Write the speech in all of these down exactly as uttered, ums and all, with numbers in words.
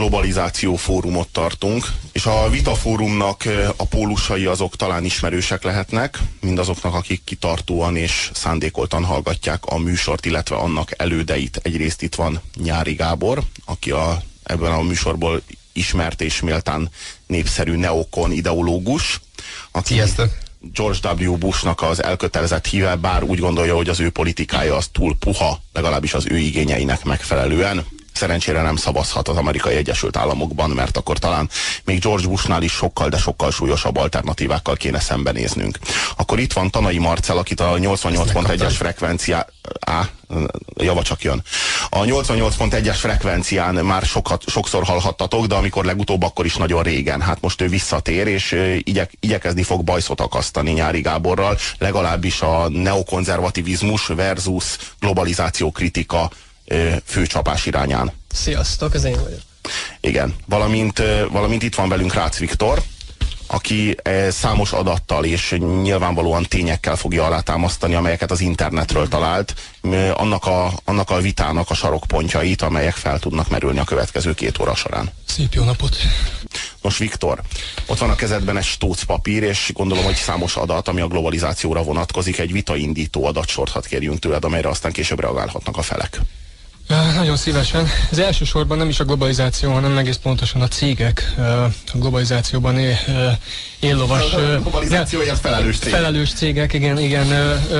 Globalizáció Fórumot tartunk, és a Vita Fórumnak a pólusai azok talán ismerősek lehetnek, mindazoknak, akik kitartóan és szándékoltan hallgatják a műsort, illetve annak elődeit. Egyrészt itt van Nyári Gábor, aki a, ebben a műsorból ismert és méltán népszerű neokon ideológus, aki Sziasztok. George W. Bushnak az elkötelezett híve, bár úgy gondolja, hogy az ő politikája az túl puha, legalábbis az ő igényeinek megfelelően. Szerencsére nem szavazhat az Amerikai Egyesült Államokban, mert akkor talán még George Bushnál is sokkal, de sokkal súlyosabb alternatívákkal kéne szembenéznünk. Akkor itt van Tanai Marcell, akit a nyolcvannyolc pont egyes frekvenciá... Á, java csak jön. A nyolcvannyolc pont egyes frekvencián már sokat, sokszor hallhattatok, de amikor legutóbb, akkor is nagyon régen. Hát most ő visszatér, és igyek, igyekezni fog bajszot akasztani Nyári Gáborral, legalábbis a neokonzervativizmus versus globalizáció kritika főcsapás irányán. Sziasztok, ez én vagyok. Igen, valamint, valamint itt van velünk Rácz Viktor, aki számos adattal és nyilvánvalóan tényekkel fogja alátámasztani, amelyeket az internetről talált, annak a, annak a vitának a sarokpontjait, amelyek fel tudnak merülni a következő két óra során. Szép jó napot! Nos, Viktor, ott van a kezedben egy stóc papír, és gondolom, hogy számos adat, ami a globalizációra vonatkozik, egy vitaindító adatsort hadd kérjünk tőled, amelyre aztán később reagálhatnak a felek. Ja, nagyon szívesen. Az elsősorban nem is a globalizáció, hanem egész pontosan a cégek a globalizációban él, éllovas. A globalizációért felelős cégek. Felelős cégek, igen, igen.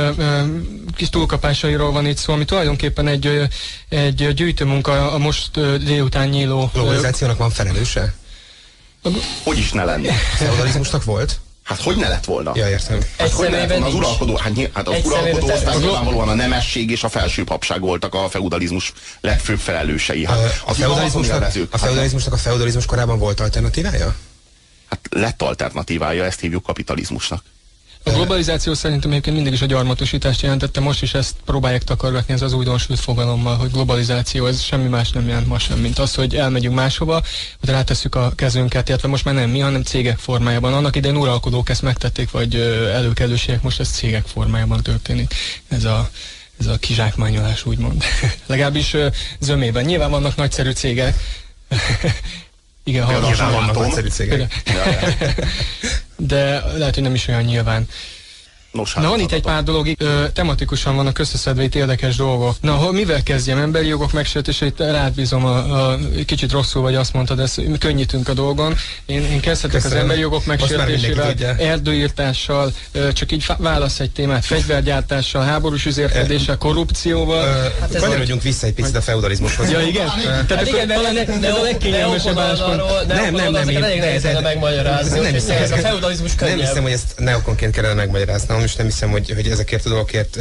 Kis túlkapásairól van itt szó, ami tulajdonképpen egy, egy gyűjtőmunka a most délután nyíló... Globalizációnak van felelőse? Hogy is ne lenne? Feudalizmusnak volt? Hát hogy ne lett volna? Ja, értem. Hát hogy ne lett volna az uralkodó? Hát, hát az uralkodó osztály nyilvánvalóan a nemesség és a felsőbbhabság voltak a feudalizmus legfőbb felelősei. Hát, a, a, feudalizmusnak, a feudalizmusnak a feudalizmus korában volt alternatívája? Hát lett alternatívája, ezt hívjuk kapitalizmusnak. A globalizáció szerintem egyébként mindig is a gyarmatosítást jelentette, most is ezt próbálják takargatni ez az újdonsült fogalommal, hogy globalizáció, ez semmi más nem jelent ma sem, mint az, hogy elmegyünk máshova, hogy rátesszük a kezünket, illetve most már nem mi, hanem cégek formájában. Annak idején uralkodók ezt megtették, vagy előkelőségek, most ez cégek formájában történik. Ez a, ez a kizsákmányolás, úgymond. Legalábbis zömében. Nyilván vannak nagyszerű cégek. Igen, ha nyilván vannak nagyszerű cégek. De lehet, hogy nem is olyan nyilván. Nos, Na, van itt egy pár dolog, ö, tematikusan vannak összeszedve itt érdekes dolgok. Na, ha, mivel kezdjem? Emberi jogok megsértéseit rád bízom, a, a, kicsit rosszul vagy azt mondtad, ezt könnyítünk a dolgon. Én, én kezdhetek az emberi jogok megsértésével, erdőírtással, ö, csak így válasz egy témát, fegyvergyártással, háborús üzérkedéssel, korrupcióval. Hát kanyarodjunk vissza egy picit a feudalizmushoz. Ja, igen? Tehát ez a legkényelmesebb álláspont. Nem, nem, nem. Elég nehéz megmagyarázni. A feudalizmus könnyebb. Nem hiszem, hogy ezt neokonként kellene megmagyaráznom, és nem hiszem, hogy, hogy ezekért a dolgokért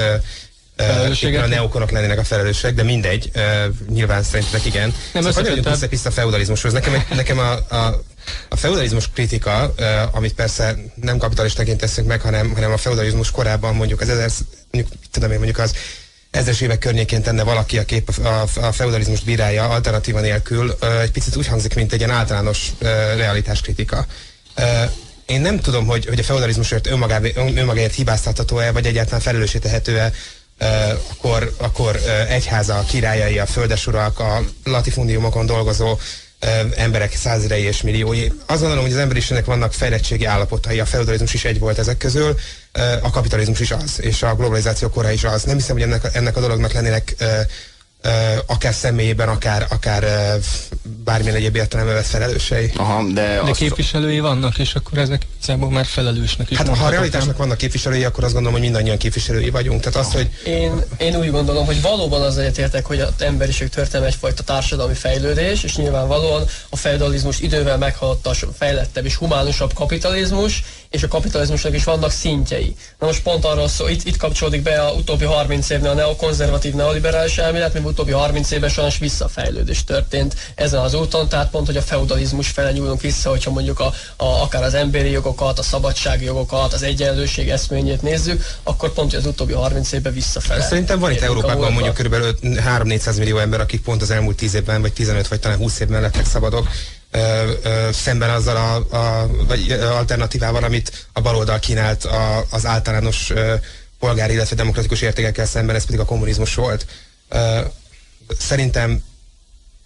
uh, a neokonok lennének a felelősek, de mindegy, uh, nyilván szerintetek igen. Nem szóval kanyarodjunk vissza a feudalizmushoz. Nekem, nekem a, a, a feudalizmus kritika, uh, amit persze nem kapitalistaként teszünk meg, hanem, hanem a feudalizmus korában mondjuk az ezer, mondjuk, tudom én, mondjuk az ezres évek környékén tenne valaki, aki a, a, a feudalizmust bírálja alternatíva nélkül, uh, egy picit úgy hangzik, mint egy ilyen általános uh, realitáskritika. Uh, Én nem tudom, hogy, hogy a feudalizmusért önmagáért hibáztatható-e, vagy egyáltalán felelőssé tehető-e uh, akkor, akkor uh, egyháza, királyai, a földesurak, a latifundiumokon dolgozó uh, emberek százezrei és milliói. Azt gondolom, hogy az emberiségnek vannak fejlettségi állapotai, a feudalizmus is egy volt ezek közül, uh, a kapitalizmus is az, és a globalizáció kora is az. Nem hiszem, hogy ennek, ennek a dolognak lennének uh, Uh, akár személyében, akár, akár uh, bármilyen egyéb értelemben vett felelősei. Aha, de de képviselői vannak, és akkor ezek igazából már felelősnek is. Hát ha a realitásnak vannak képviselői, akkor azt gondolom, hogy mindannyian képviselői vagyunk. Tehát azt, hogy... én, én úgy gondolom, hogy valóban az egyetértek, hogy az emberiség történelme egyfajta társadalmi fejlődés, és nyilvánvalóan a feudalizmus idővel meghaladta a fejlettebb és humánusabb kapitalizmus, és a kapitalizmusnak is vannak szintjei. Na most pont arról szó, itt, itt kapcsolódik be a utóbbi harminc évnél a neokonzervatív, neoliberális elmélet, mivel utóbbi harminc évben sajnos visszafejlődés történt ezen az úton, tehát pont, hogy a feudalizmus fele nyúlunk vissza, hogyha mondjuk a, a, akár az emberi jogokat, a szabadságjogokat, az egyenlőség eszményét nézzük, akkor pont, hogy az utóbbi harminc évben visszafele. Szerintem van itt Európában mondjuk kb. három-négyszáz millió ember, akik pont az elmúlt tíz évben, vagy tizenöt, vagy talán húsz évben lettek szabadok. Ö, ö, szemben azzal a, a vagy alternatívával, amit a baloldal kínált a, az általános ö, polgári, illetve demokratikus értékekkel szemben, ez pedig a kommunizmus volt. Ö, szerintem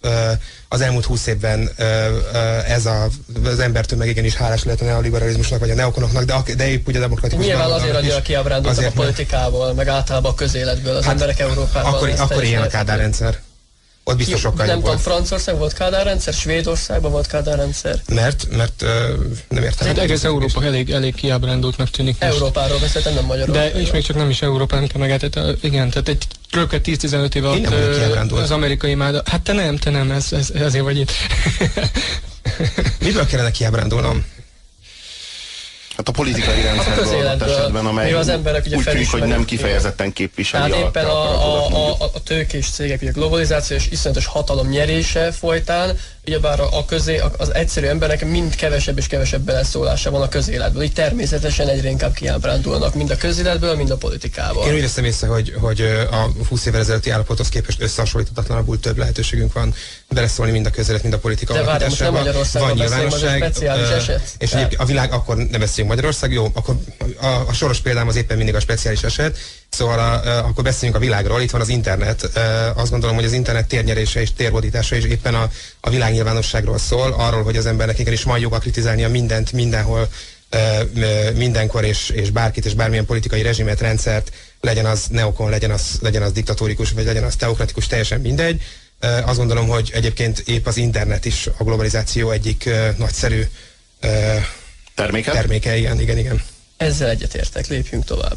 az elmúlt húsz évben ez a, az embertömeg igenis hálás lehet a neoliberalizmusnak vagy a neokonoknak, de, de épp úgy a demokratikus. Nyilván azért annyira kiábrándultak a politikából, meg általában a közéletből az hát emberek Európában. Akkor, akkor ilyen a Kádár rendszer. Ott biztos sokkal nem jobb tudom, volt. Franciaország volt Kádár rendszer, Svédországban volt Kádár rendszer. Mert, mert uh, nem értem. Hát egész Európa elég, elég kiábrándultnak tűnik. Európáról beszéltem, nem Magyarországról. De és még csak nem is Európa, nem kell megállítani. Igen, tehát egy kb. tíz-tizenöt év alatt az amerikai imáda. Hát te nem, te nem, ez, ez, ezért vagy itt. Miből kellene kiábrándulnom? Hát a politikai rendszerből adott esetben, amely az emberek ugye úgy tűnik, hogy nem kifejezetten képviseli. Tehát éppen a, a, a, a tőkés cégek, ugye a globalizáció és iszonyatos hatalom nyerése folytán, ugyebár a, a közé, az egyszerű embernek mind kevesebb és kevesebb beleszólása van a közéletből. Így természetesen egyre inkább kiábrándulnak, mind a közéletből, mind a politikából. Én úgy veszem észre, hogy, hogy a húsz évvel ezelőtti állapothoz képest összehasonlíthatatlanabbul több lehetőségünk van beleszólni mind a közélet, mind a politika alakításában. De várjál, most nem Magyarországról beszélünk, az egy speciális eset. És egyébként a világ, akkor ne beszéljünk Magyarország, jó, akkor a, a soros példám az éppen mindig a speciális eset. Szóval a, a, akkor beszéljünk a világról, itt van az internet. E, azt gondolom, hogy az internet térnyerése és térhódítása is éppen a, a világnyilvánosságról szól, arról, hogy az embernek igenis van joga kritizálnia mindent, mindenhol, e, mindenkor és, és bárkit és bármilyen politikai rezsimet, rendszert, legyen az neokon, legyen az, legyen az diktatórikus, vagy legyen az teokratikus, teljesen mindegy. E, azt gondolom, hogy egyébként épp az internet is a globalizáció egyik e, nagyszerű e, terméke? terméke. Igen, igen, igen. Ezzel egyetértek, lépjünk tovább.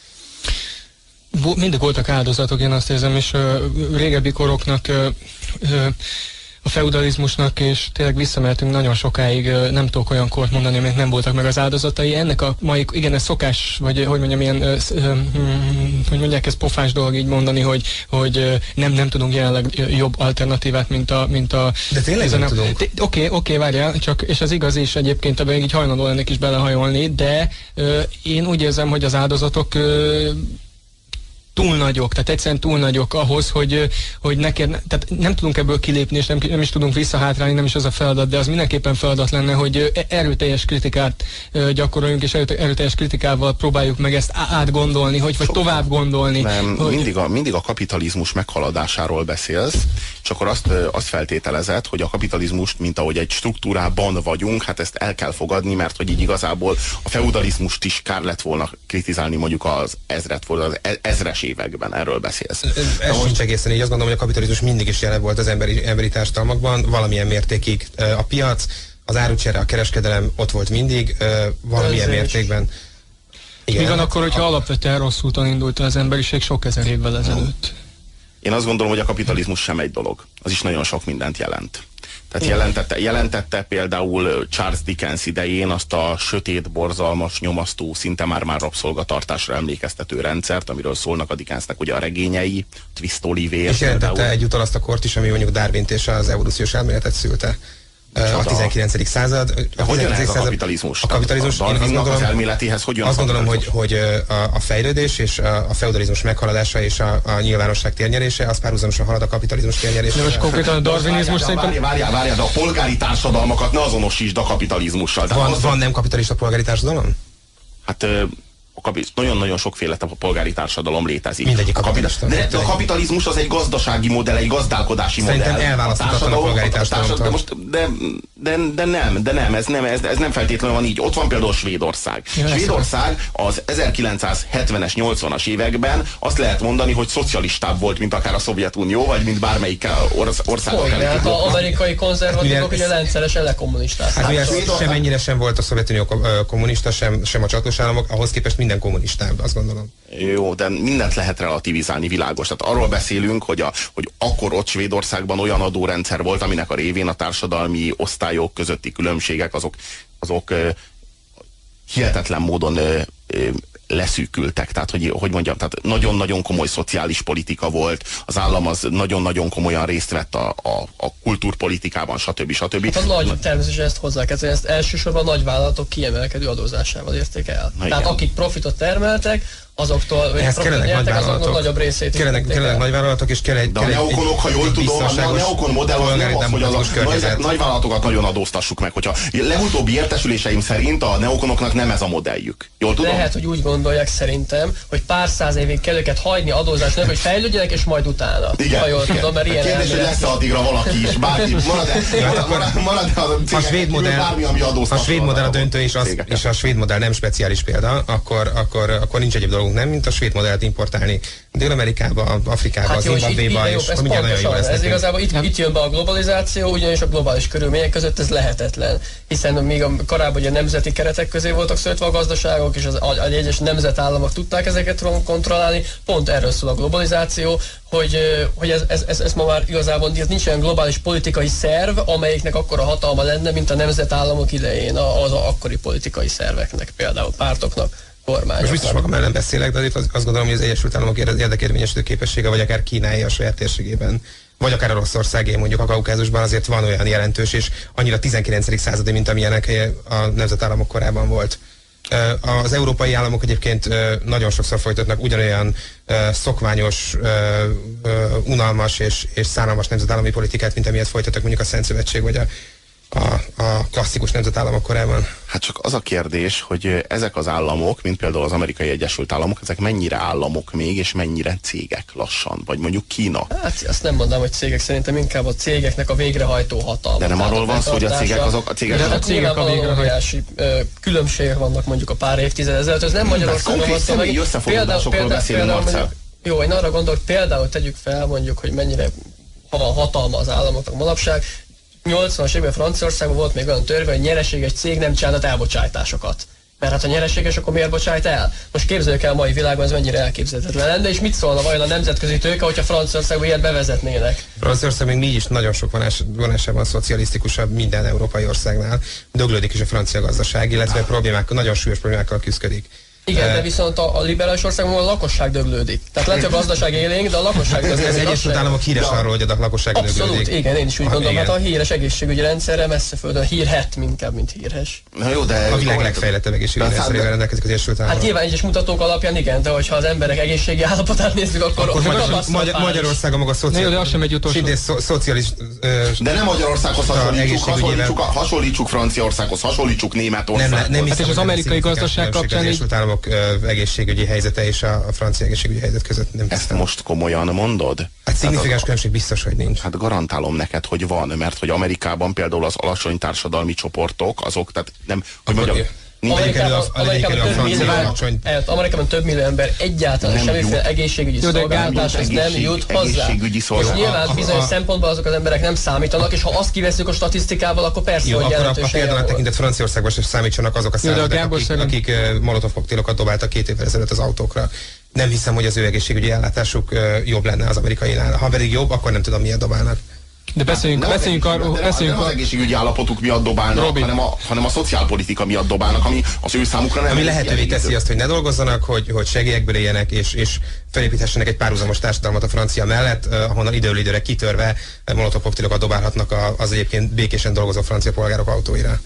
Mindig voltak áldozatok, én azt érzem, és uh, régebbi koroknak, uh, uh, a feudalizmusnak, és tényleg visszamehetünk nagyon sokáig, uh, nem tudok olyan kort mondani, amelyek nem voltak meg az áldozatai. Ennek a mai, igen, ez szokás, vagy hogy mondjam, ilyen, uh, uh, hogy mondják, ez pofás dolog így mondani, hogy, hogy uh, nem, nem tudunk jelenleg jobb alternatívát, mint a... Mint a de tényleg nem, nem tudunk. Oké, oké, okay, okay, várjál, csak, és az igaz is egyébként, ebben így hajlandó lennék is belehajolni, de uh, én úgy érzem, hogy az áldozatok uh, túl nagyok, tehát egyszerűen túl nagyok ahhoz, hogy, hogy neked, tehát nem tudunk ebből kilépni, és nem, nem is tudunk visszahátrálni, nem is az a feladat, de az mindenképpen feladat lenne, hogy erőteljes kritikát gyakoroljunk, és erőteljes kritikával próbáljuk meg ezt átgondolni, hogy, vagy Sokkal. tovább gondolni. Nem, hogy... mindig, a, mindig a kapitalizmus meghaladásáról beszélsz, és akkor azt, azt feltételezed, hogy a kapitalizmust, mint ahogy egy struktúrában vagyunk, hát ezt el kell fogadni, mert hogy így igazából a feudalizmust is kár lett volna kritizálni, mondjuk az ezret volt, az ezres években, erről beszélsz. Ez most... sincs egészen így, azt gondolom, hogy a kapitalizmus mindig is jelen volt az emberi, emberi társadalmakban, valamilyen mértékig a piac, az árucsere, a kereskedelem ott volt mindig, valamilyen mértékben. Igen. Mi van akkor, hogyha a... alapvetően rossz úton indult az emberiség sok ezer évvel ezelőtt? Én azt gondolom, hogy a kapitalizmus sem egy dolog. Az is nagyon sok mindent jelent. Tehát jelentette, jelentette például Charles Dickens idején azt a sötét, borzalmas, nyomasztó, szinte már-már rabszolgatartásra emlékeztető rendszert, amiről szólnak a Dickensnek ugye a regényei, Twist Oliver. És jelentette egyúttal azt a kort is, ami mondjuk Darwint és az evolúciós elméletet szülte. A tizenkilencedik század. A hogyan ez a kapitalizmus? A kapitalizmus, a Darwinnak az elméletéhez hogyan? Azt gondolom, hogy, hogy a, a fejlődés és a, a feudalizmus meghaladása és a, a nyilvánosság térnyerése, az párhuzamosan halad a kapitalizmus térnyerése. De most konkrétan a darwinizmus szerintem... Várjál, várjál, várjál, de a polgári társadalmakat ne azonosítsd a kapitalizmussal. Van, van nem kapitalista polgári társadalom? Hát... nagyon-nagyon sokféle polgári társadalom létezik. Mindegyik a kapitalista. De, de a kapitalizmus az egy gazdasági modell, egy gazdálkodási Szerintem modell. Szerintem elválaszthatatlan a, a polgári társadalomtól. De, most, de, de, de nem, de nem, ez nem, ez, ez nem feltétlenül van így. Ott van például Svédország. Ja, Svédország az ezerkilencszázhetvenes, nyolcvanas években azt lehet mondani, hogy szocialistább volt, mint akár a Szovjetunió, vagy mint bármelyik ország. Hogy, hát az amerikai konzervatívok ugye rendszeresen lekommunisták. Hát ugye sem ennyire sem volt a Szovjetunió kommunista, sem, sem a csatlós államok, ahhoz képest minden kommunistább, azt gondolom. Jó, de mindent lehet relativizálni, világos. Tehát arról beszélünk, hogy, a, hogy akkor ott Svédországban olyan adórendszer volt, aminek a révén a társadalmi osztályok közötti különbségek azok, azok uh, hihetetlen módon uh, uh, leszűkültek. Tehát, hogy, hogy mondjam, tehát nagyon-nagyon komoly szociális politika volt, az állam az nagyon-nagyon komolyan részt vett a, a, a kultúrpolitikában, stb. stb. Hát a nagy, természetesen ezt hozzákezdeni, ezt elsősorban a nagyvállalatok kiemelkedő adózásával érték el. Na, tehát igen. Akik profitot termeltek, azoktól, ehhez kellenek nagyvállalatok, nagyobb részét kellenek, kellenek nagyvállalatok, és kell egy, de a neokonok, ha jól tudom, a neokon modell az nem az, hogy az a nagy, nagyvállalatokat nagyon adóztassuk meg. Hogyha legutóbbi értesüléseim szerint a neokonoknak nem ez a modelljük. Jól tudom? Lehet, hogy úgy gondolják szerintem, hogy pár száz évig kell őket hagyni adózásnak, hogy fejlődjenek, és majd utána. Igen. Ha jól Igen. tudom, mert ilyen kérdés, hogy lesz addigra valaki is, bárki, marad-e marad a svéd modell, bármi, ami adóztatva. A svéd modell a döntő, és, az, és a svéd modell nem speciális példa, akkor, akkor, akkor nincs egyéb dolgunk, nem, mint a svéd modellt importálni Dél-Amerikába, Afrikába, hát Zimbabvéba, és ez pontosan, ez nekünk. Igazából itt, itt jön be a globalizáció, ugyanis a globális körülmények között ez lehetetlen. Hiszen még a, korábban a nemzeti keretek közé voltak szőtve a gazdaságok, és az, a, a egyes nemzetállamok tudták ezeket kontrollálni. Pont erről szól a globalizáció, hogy, hogy ez, ez, ez, ez ma már igazából ez nincs olyan globális politikai szerv, amelyiknek akkora hatalma lenne, mint a nemzetállamok idején az a akkori politikai szerveknek, például pártoknak. Kormányok. Most biztos magam ellen beszélek, de azért azt gondolom, hogy az Egyesült Államok érdekérvényesítő képessége, vagy akár Kínái a saját térségében, vagy akár Oroszországé, mondjuk a Kaukázusban azért van olyan jelentős, és annyira tizenkilencedik századi, mint amilyenek a nemzetállamok korában volt. Az európai államok egyébként nagyon sokszor folytatnak ugyanolyan szokványos, unalmas és, és szánalmas nemzetállami politikát, mint amilyet folytattak mondjuk a Szent Szövetség, vagy a A, a klasszikus nemzetállamok korában. Hát csak az a kérdés, hogy ezek az államok, mint például az Amerikai Egyesült Államok, ezek mennyire államok még, és mennyire cégek lassan, vagy mondjuk Kína. Hát azt nem mondom, hogy cégek, szerintem inkább a cégeknek a végrehajtó hatalma. De nem arról van szó, hogy a cégek azok a cégek. A cégek a végrehajtási különbségek vannak mondjuk a pár évtized ezelőtt, ez nem Magyarországon van szó. Konkrét összefoglalásokról beszélünk, Marcel. Jó, én arra gondolok, például tegyük fel mondjuk, hogy mennyire ha van hatalma az államoknak manapság. nyolcvanas évben Franciaországban volt még olyan törvény, hogy nyereséges cég nem csinálhat elbocsájtásokat. Mert hát ha nyereséges, akkor miért bocsájt el? Most képzeljük el a mai világban, ez mennyire elképzelhetetlen lenne, és mit szólna vajon a nemzetközi tőke, hogyha Franciaországban ilyet bevezetnének? Franciaország még így is nagyon sok vonás, vonásában szocialisztikusabb minden európai országnál. Döglődik is a francia gazdaság, illetve problémák, nagyon súlyos problémákkal küzdik. Igen, de viszont a, a liberális országban a lakosság döglődik. Tehát lehet, hogy a gazdaság élénk, de a lakosság döglődik. Ez Egyesült Államok híres ja. arról, hogy a lakosság döglődik. Abszolút, igen, én is úgy gondolom, hát a híres egészségügyi rendszerre messze földön hírhet inkább, mint hírhes. Na jó, de a világ legfejlettebb egészségügyi rendszerével rendelkezik az Egyesült Államok. Hát nyilván egyes mutatók alapján igen, de hogyha az emberek egészségi állapotát nézzük, akkor, akkor Magyar, Magyarországon maga szociális... De nem Magyarországhoz hasonlítsuk, hasonlítsuk Franciaországhoz, hasonlítsuk Németországhoz. Nem, hát és az amerikai gazdaság kapcsán egészségügyi helyzete és a, a francia egészségügyi helyzet között nem Ezt hiszem. Most komolyan mondod? Hát szignifikáns különbség biztos, hogy nincs. Hát garantálom neked, hogy van, mert hogy Amerikában például az alacsony társadalmi csoportok, azok, tehát nem, hogy mondjam, Amerikában, Amerikában, több millió, Amerikában több millió ember egyáltalán nem semmiféle jut, egészségügyi szolgáltatáshoz nem jut hozzá. És nyilván bizonyos szempontból azok az emberek nem számítanak, és ha azt kiveszünk a statisztikával, akkor persze, jó, hogy jelentős. A példának tekintett Franciaországban sem számítsanak azok a számítanak, akik, akik molotov koktélokat dobáltak két évvel ezelőtt az autókra. Nem hiszem, hogy az ő egészségügyi ellátásuk jobb lenne az amerikainál. Ha pedig jobb, akkor nem tudom, miért dobálnak. De beszéljünk, hát, beszéljünk arról, beszéljünk nem az egészségügyi állapotuk miatt dobálnak, hanem a, hanem a szociálpolitika miatt dobálnak, ami az ő számukra nem... Ami lehetővé teszi azt, hogy ne dolgozzanak, hogy, hogy segélyekből éljenek, és, és felépíthessenek egy párhuzamos társadalmat a francia mellett, eh, ahonnan időről időre kitörve eh, molotov koktélokat dobálhatnak a, az egyébként békésen dolgozó francia polgárok autóira.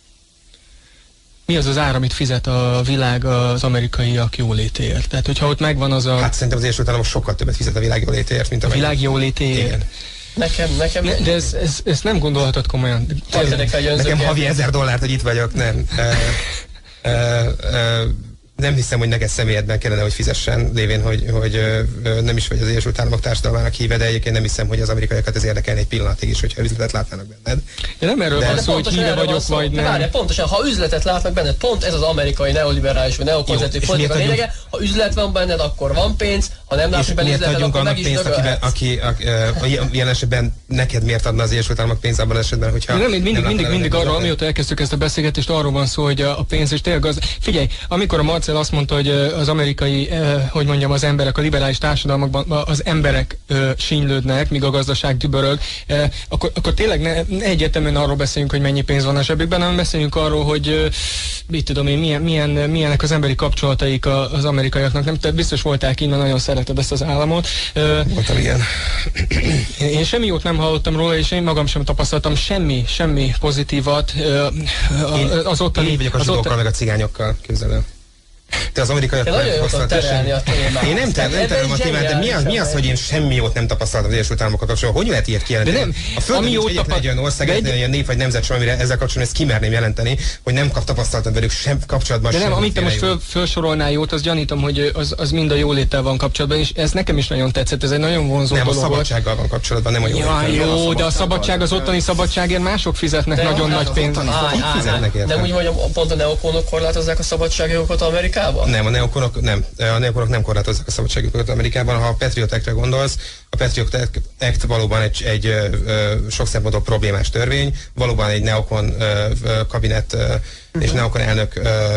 Mi az az ár, amit fizet a világ az amerikaiak jólétéért? Tehát, hogyha ott megvan az a... Hát szerintem az Egyesült Államok sokkal többet fizet a világ jólétéért, mint a... A világ jólétéért? Igen. Nekem, nekem... Ne, de ezt ez, ez nem gondolhatod komolyan. Nekem havi ezer dollárt, hogy itt vagyok, nem. uh, uh, uh, nem hiszem, hogy neked személyedben kellene, hogy fizessen, lévén, hogy, hogy uh, nem is vagy az Egyesült Államok társadalmának híve, de egyébként nem hiszem, hogy az amerikaiakat ez érdekelne egy pillanatig is, hogyha üzletet látnának benned. De nem erről de van szó, hogy híve vagyok, vagy nem. Várjál, pontosan, ha üzletet látnak benned, pont ez az amerikai neoliberális vagy neokonzervatív politika lényege, ha üzlet van benned, akkor van pénz, ha nem látnak benned üzletet, akkor meg is dögölhetsz. Aki, aki uh, jelen esetben neked miért adna az Egyesült Államok pénzt abban az esetben, hogyha... Nem, mindig, nem mindig, mindig arról, amióta elkezdtük ezt a beszélgetést, arról van szó, hogy a, a pénz és tényleg az... Figyelj, amikor a Marcel azt mondta, hogy az amerikai, eh, hogy mondjam, az emberek, a liberális társadalmakban az emberek eh, sínylődnek, míg a gazdaság dübörög, eh, akkor, akkor tényleg ne, ne egyértelműen arról beszéljünk, hogy mennyi pénz van a zsebükben, hanem beszéljünk arról, hogy eh, mit tudom én, milyen, milyen, milyenek az emberi kapcsolataik az amerikaiaknak. Nem, te biztos voltál Kínban, nagyon szereted ezt az államot. Eh, Voltam ilyen. Én, én semmi jót nem hallottam róla, és én magam sem tapasztaltam semmi, semmi pozitívat. Eh, én, az ottani... Én vagyok a zsidókkal, meg a cigányokkal, képzelem. Te az amerikaiak nagyon jól tudod terelni a témát. Én nem terelem a témát, de mi az, mi az, hogy én semmi jót nem tapasztaltam az Egyesült Államokkal kapcsolatban? Hogy lehet ilyet kijelenteni? De nem, a Földön nincs egyetlen egy olyan ország, egy olyan nép vagy nemzet sem, amire ezzel kapcsolatban ezt kimerném jelenteni, hogy nem kap tapasztaltam velük sem kapcsolatban. De nem, amit te most föl, felsorolnál jót, az gyanítom, hogy az, az mind a jóléttel van kapcsolatban, és ez nekem is nagyon tetszett, ez egy nagyon vonzó nem, dolog. Nem, a szabadsággal van kapcsolatban, nem a jóléttel. Ja, jó, de a szabadság, az ottani szabadságért mások fizetnek de nagyon nagy pénzt. De úgy mondjam, pont a neokonok korlátozzák a szabadságjogokat Amerikában? Nem, a neokonok nem. A neokonok nem korlátozzák a szabadságjogokat Amerikában. Ha a Patriot Act-re gondolsz, a Patriot Act valóban egy, egy ö, ö, sok szempontból problémás törvény, valóban egy neokon ö, ö, kabinet ö, és neokon elnök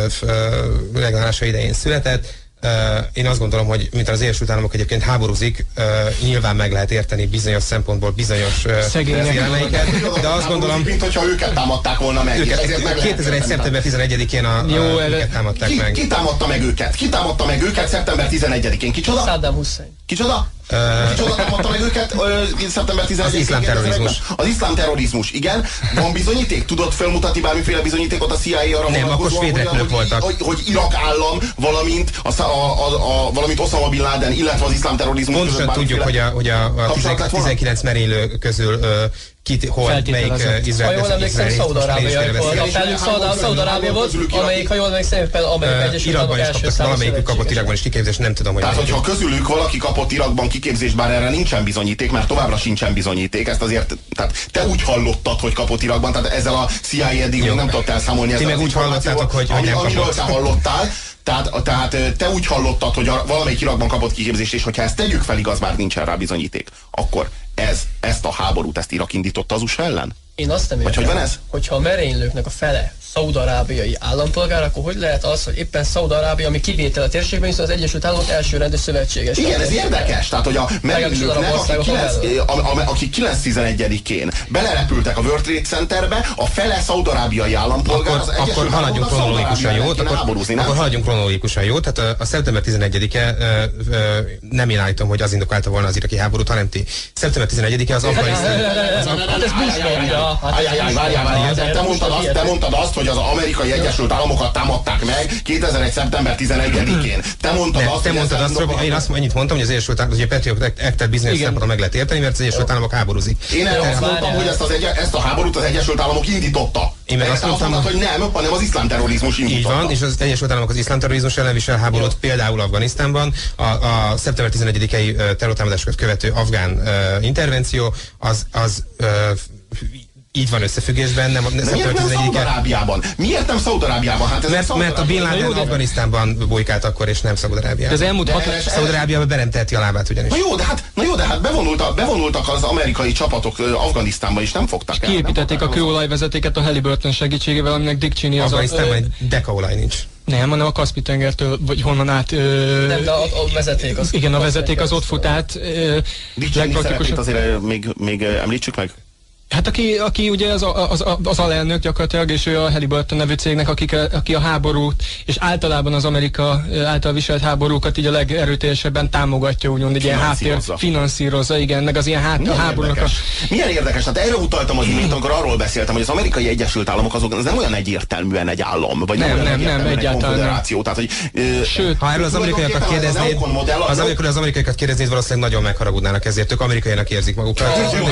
legállása idején született. Uh, én azt gondolom, hogy mint az Egyesült Államok egyébként háborúzik, uh, nyilván meg lehet érteni bizonyos szempontból bizonyos szegényeket, de azt gondolom... Mint hogyha őket támadták volna meg. Őket, kétezer-egy. szeptember tizenegyedikén a, Jó, a, őket támadták ki, meg. Ki támadta meg őket? Ki támadta meg őket szeptember tizenegyedikén? Kicsoda? Saddam Hussein. Kicsoda? Uh, Kicsoda támadta meg őket uh, szeptember tizenegyedikén? Az iszlám terrorizmus. Az iszlám terrorizmus, igen. Van bizonyíték? Tudod felmutatni bármiféle bizonyítékot a C I A arra? Nem, akkor svéd repülők voltak. Hogy, hogy Irak állam, valamint a, a, a, a, valamint Osama Bin Laden, illetve az iszlám terrorizmus. Pontosan tudjuk, hogy a, hogy a, a tizenkilenc merénylő közül uh, kit, hol, melyik uh, izrael... Ha jól emlékszem, Szaúd-Arábia volt. Felük Szaúd-Arábia volt, amelyik, ha jól emlékszem, éppen Amerika Egyesült Államok első számú valamelyikük kapott Irakban is kiképzést, nem tudom, hogy... Tehát, hogyha közülük valaki kapott Irakban kiképzést, bár erre nincsen bizonyíték, mert továbbra sincsen bizonyíték, ezt azért, tehát te úgy hallottad, hogy kapott Irakban, tehát ezzel a C I A eddig még nem tudott elszámolni ezzel az információval, hogy nem kapott. Amiről te hallottál. Tehát, tehát te úgy hallottad, hogy a, valamelyik Irakban kapott kiképzést, és hogyha ezt tegyük fel, igaz, már nincsen rá bizonyíték, akkor ez, ezt a háborút, ezt Irak indította az U S A ellen? Én azt nem értem, hogy hogyha a merénylőknek a fele szaúd-arábiai állampolgár, akkor hogy lehet az, hogy éppen Szaúd-Arábia, ami kivétel a térségben, viszont az Egyesült Államok elsőrendű szövetséges. Igen, ez érdekes. Tehát, hogy a merénylőknek, akik kilenc tizenegyedikén belerepültek a World Trade Centerbe, a fele szaúd-arábiai állampolgár, akkor, az akkor haladjunk kronológikusan jót, akkor, akkor haladjunk kronológikusan jót. Tehát a, a szeptember tizenegyedike nem én állítom, hogy az indokolta volna az iraki háborút, hanem ti. szeptember tizenegyedike az Afganisztán. Hát ez Bush mondja. Te mondtad azt, hogy az Amerikai Egyesült Államokat támadták meg kétezer-egy. szeptember tizenegyedikén. Te mondtad ne, azt, te hogy mondtad azt, Robi, én azt annyit mondtam, hogy az Egyesült Államok, hogy a Patriot Act-et bizonyos szempontból meg lehet érteni, mert az Egyesült Államok háborúzik. Én erre azt mondtam, hogy ezt, az egy, ezt a háborút az Egyesült Államok indította. Én meg azt mondtam, mondtad, hogy nem, hanem az iszlám terrorizmus indította. Így van, és az Egyesült Államok az iszlám terrorizmus ellen visel háborút, jó. Például Afganisztánban. A, a szeptember tizenegyedikei terrortámadásokat követő afgán uh, intervenció, az, az uh, így van összefüggésben, nem, nem miért nem Szaúd-Arábiában? Miért nem Szaúd-Arábiában? Hát mert, mert a Bin Laden Afganisztánban bujkált akkor, és nem Szaúd-Arábiában. Az elmúlt hat... Szaúd-Arábiában be nem teheti a lábát ugyanis. Na jó, de hát, na jó, de hát bevonultak, bevonultak az amerikai csapatok Afganisztánba, és nem fogtak el. Kiépítették a kőolajvezeték a Halliburton segítségével, aminek Dick Cheney az Afganisztánban a... egy dekaolaj nincs. Nem, hanem a Kaszpi-tengertől, vagy honnan át... Ö... Nem, de a, a vezeték az... Igen, a vezeték az ott fut át. Dick Cheney szerepét azért még, még említsük meg? Hát aki, aki ugye az, az, az alelnök gyakorlatilag, és ő a Halliburton nevű cégnek, akik, aki a háborút, és általában az Amerika által viselt háborúkat így a legerőteljesebben támogatja, úgymond egy ilyen háttér, finanszírozza, igen, meg az ilyen hát, Milyen háborúnak érdekes. a... Milyen érdekes, hát erre utaltam az imént, amikor arról beszéltem, hogy az Amerikai Egyesült Államok azok, az nem olyan egyértelműen egy állam, vagy nem, nem, nem, nem egyáltalán nem. Tehát, hogy, Sőt, ha erről az amerikaiakat kérdeznéd, az, amikor az amerikaiakat kérdeznéd, valószínűleg nagyon megharagudnának ezért, ők amerikaiak érzik magukat.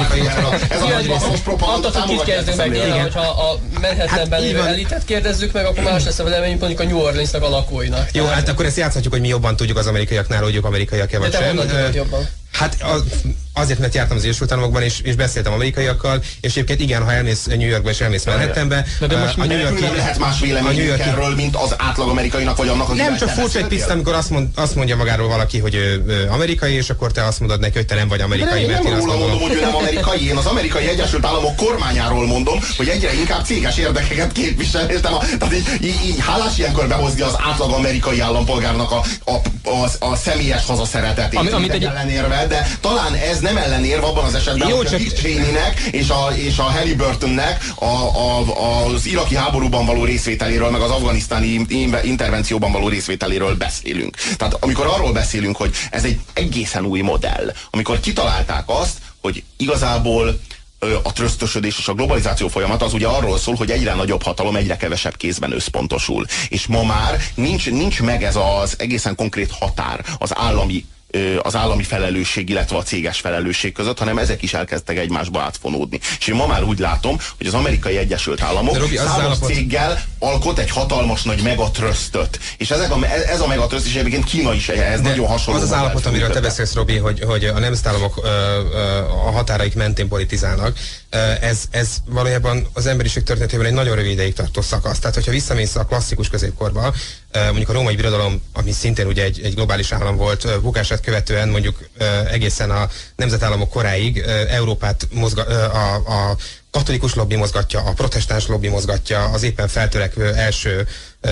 Attól kit kérdezzük meg, nyilván, hogyha a Manhattanben lévő elitet kérdezzük meg, akkor más lesz a véleményünk mondjuk a New Orleans-nak a lakóinak. Jó, hát akkor ezt játszhatjuk, hogy mi jobban tudjuk az amerikaiaknál, hogy ők amerikaiak-e vagy sem. De te honnan jobban? Hát az, azért, mert jártam az Egyesült Államokban, és, és beszéltem amerikaiakkal, és egyébként igen, ha elmész New Yorkba és elmész Manhattanbe, de, de most a New Yorki, nem lehet más véleményünk erről, mint az átlag amerikainak, vagy annak, az nem csak furcsa egy picit, amikor azt, mond, azt mondja magáról valaki, hogy ő, ő amerikai, és akkor te azt mondod neki, hogy te nem vagy amerikai. De mert én nem róla mondom, hogy ő nem amerikai, én az Amerikai Egyesült Államok kormányáról mondom, hogy egyre inkább céges érdekeket képvisel, értem? Tehát így, így, így hálás ilyenkor behozni az átlag amerikai állampolgárnak a, a, a, a személyes hazaszeretetét, Ami, amit egy ellenérve, de talán ez nem ellenérve abban az esetben, jó, hogy csak... a Dick Cheneynek és a, és a Halliburtonnek a, a, az iraki háborúban való részvételéről, meg az afganisztáni intervencióban való részvételéről beszélünk. Tehát amikor arról beszélünk, hogy ez egy egészen új modell, amikor kitalálták azt, hogy igazából a trösztösödés és a globalizáció folyamata az ugye arról szól, hogy egyre nagyobb hatalom egyre kevesebb kézben összpontosul. És ma már nincs, nincs meg ez az egészen konkrét határ az állami az állami felelősség, illetve a céges felelősség között, hanem ezek is elkezdtek egymásba átfonódni. És én ma már úgy látom, hogy az Amerikai Egyesült Államok Robi, számos állapot... céggel alkot egy hatalmas nagy megatrösztöt. És ezek a, ez a megatröszt, és egyébként Kína is ez de nagyon hasonló. Az az állapot, amiről te beszélsz, Robi, hogy, hogy a nemzetállamok ö, ö, a határaik mentén politizálnak, ez, ez valójában az emberiség történetében egy nagyon rövid ideig tartó szakasz. Tehát, hogyha visszamész a klasszikus középkorba, mondjuk a római birodalom, ami szintén ugye egy, egy globális állam volt, bukását követően mondjuk egészen a nemzetállamok koráig Európát mozga, a, a katolikus lobby mozgatja, a protestáns lobby mozgatja, az éppen feltörekvő első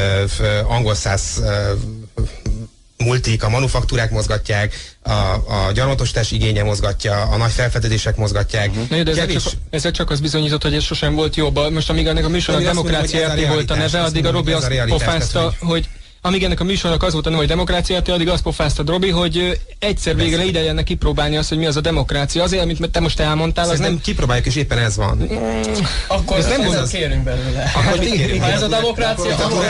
angol száz multik, a manufaktúrák mozgatják, a, a gyarmatosítás igénye mozgatja, a nagy felfedezések mozgatják. Uh-huh. Na, de ezzel csak, ezzel csak az bizonyított, hogy ez sosem volt jobb. Most amíg ennek a műsornak Demokrácia er té volt a neve, addig a Robi azt pofázta, hogy amíg ennek a műsornak az volt a neve, hogy Demokrácia er té, addig azt pofáztad, Robi, hogy egyszer végre ide jönnek kipróbálni azt, hogy mi az a demokrácia. Azért, amit te most elmondtál, az nem... kipróbáljuk, és éppen ez van. Mm, akkor ez nem az... kérünk belőle. Akkor kérünk. Ha ez a demokrácia, akkor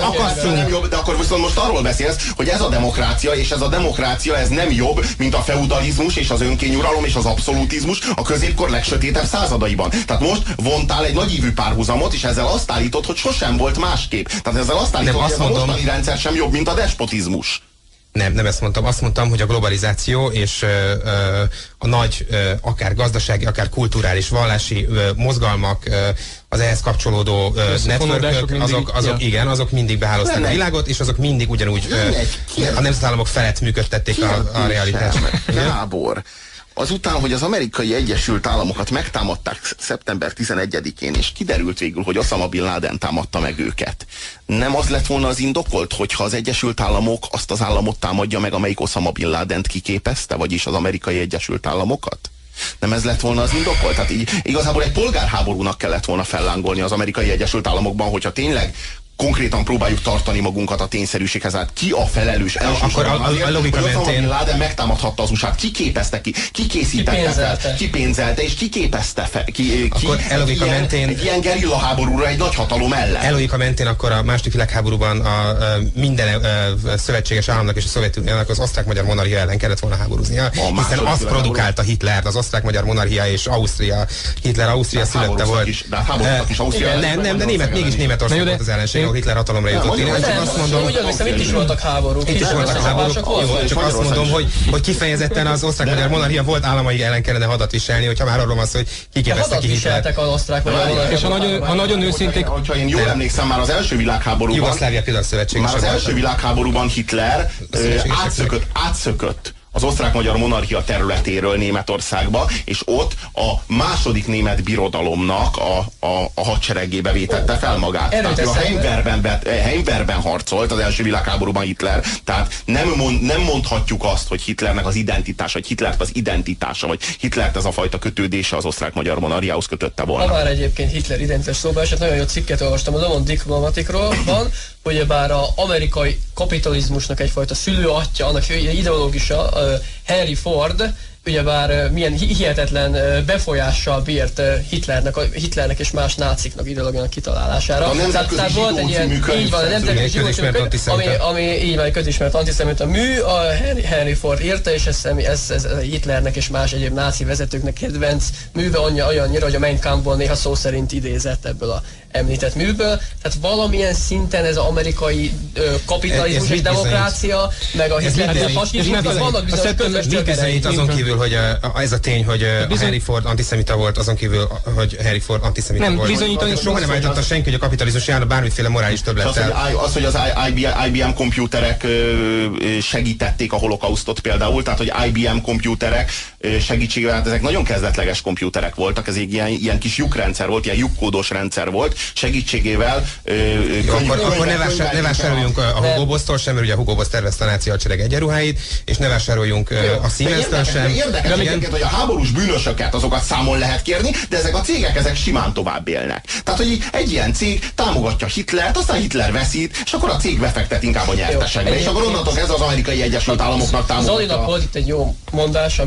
nem jobb, de akkor viszont most arról beszélsz, hogy ez a demokrácia, és ez a demokrácia, ez nem jobb, mint a feudalizmus, és az önkényuralom, és az abszolutizmus a középkor legsötétebb századaiban. Tehát most vontál egy nagyívű párhuzamot, és ezzel azt állítod, hogy sosem volt másképp. Tehát ezzel azt állítod, hogy ez a mostani rendszer sem jobb, mint a despotizmus. Nem, nem ezt mondtam. Azt mondtam, hogy a globalizáció és ö, ö, a nagy, ö, akár gazdasági, akár kulturális, vallási ö, mozgalmak, ö, az ehhez kapcsolódó ö, networkök, azok, azok ja. igen, azok mindig behálozták a világot, és azok mindig ugyanúgy ö, a nemzetállamok felett működtették a, a realitást. Gábor, azután, hogy az Amerikai Egyesült Államokat megtámadták szeptember tizenegyedikén, és kiderült végül, hogy Osama Bin Laden támadta meg őket. Nem az lett volna az indokolt, hogyha az Egyesült Államok azt az államot támadja meg, amelyik Osama Bin Ladent kiképezte, vagyis az Amerikai Egyesült Államokat? Nem ez lett volna az indokolt? Tehát így, igazából egy polgárháborúnak kellett volna fellángolni az Amerikai Egyesült Államokban, hogyha tényleg konkrétan próbáljuk tartani magunkat a tényszerűséghez. Hát ki a felelős? Akkor a, a, a logika mentén... Laden megtámadhatta az u es á-t. Ki képezte ki? Ki készítette fel? Ki pénzelte és ki képezte fel? Ki, ki, akkor egy, ilyen, mentén... egy ilyen gerilla háborúra egy nagy hatalom ellen. Elogika mentén akkor a második világháborúban a, a minden a, a szövetséges államnak és a Szovjetuniónak az osztrák-magyar monarchia ellen kellett volna háborúznia, hiszen azt produkálta Hitler, az osztrák-magyar monarchia és Ausztria. Hitler Ausztria szülötte volt. Is, de hát is Ausztria nem, nem, de német, mégis Németország volt az ellenség, Hitler hatalomra jutott. Én azt mondom, ugyanúgy, itt is voltak háborúk. Itt is voltak háborúk. Jó, csak azt mondom, hogy, hogy kifejezetten az osztrák-magyar monarchia volt államai ellen kellene hadat viselni, hogyha már arról van szó, hogy kiképezte ki Hitlert. Hadat az osztrák-magyar monarchia. És ha nagyon, ha nagyon őszinték... Ha én jól emlékszem, már az első világháborúban... Jugoszlávia például szövetséges. Már az első világháborúban Hitler átszökött, átszökött az osztrák-magyar monarchia területéről Németországba, és ott a második német birodalomnak a, a, a hadseregébe vétette fel magát. Tehát a Heimwehrben, Heimwehrben harcolt az első világháborúban Hitler, tehát nem, mond, nem mondhatjuk azt, hogy Hitlernek az identitása, vagy Hitlert az identitása, vagy Hitlert ez a fajta kötődése az osztrák-magyar monarchiához kötötte volna. Ha már egyébként Hitler identitás szóba esett, nagyon jó cikket olvastam a Domon Diplomatikról, van, hogy bár az amerikai kapitalizmusnak egyfajta szülőatja, annak ideológusa, Henry Ford, ugyebár milyen hihetetlen befolyással bírt Hitlernek, Hitlernek és más náciknak ideológiának kitalálására. Tehát, tehát volt egy ilyen, így van, a nemzetközi zsidócímű ami, ami így van, egy közismert antiszemita mű, a Henry Ford írta, és ez, ez, ez Hitlernek és más egyéb náci vezetőknek kedvenc műve, olyannyira, hogy a Mein Kampfból néha szó szerint idézett ebből a említett műből. Tehát valamilyen szinten ez az amerikai ö, kapitalizmus és demokrácia, meg a Hitler a fasizmus, vannak bizonyos közös gyökerei. Azon kívül, hogy a, ez a tény, hogy a Henry Ford antiszemita volt, azon kívül, hogy Henry Ford antiszemita nem, volt. Bizonyítani soha nem állította senki, hogy a kapitalizmus járna bármiféle morális többlettel. Az, az, hogy az I B M komputerek segítették a holokausztot például, tehát hogy I B M komputerek segítségével, hát ezek nagyon kezdetleges komputerek voltak, ez egy ilyen, ilyen kis lyukrendszer volt, ilyen lyukkódos rendszer volt, segítségével... Jó, akkor, akkor ne, vásár, ne vásároljunk a, a Hugo Boss-tól sem, mert ugye a Hugo Boss tervezte a náci hadsereg egyenruháit, és ne vásároljunk a Siemens-től sem. Érdekes egyébként, hogy a háborús bűnösöket, azokat számon lehet kérni, de ezek a cégek, ezek simán tovább élnek. Tehát, hogy egy ilyen cég támogatja Hitlert, aztán Hitler veszít, és akkor a cég befektet inkább a nyertesekbe. És akkor onnantól ez az Amerikai Egyesült Államoknak támogatja. Zolinak volt itt egy jó mondás, amikor azt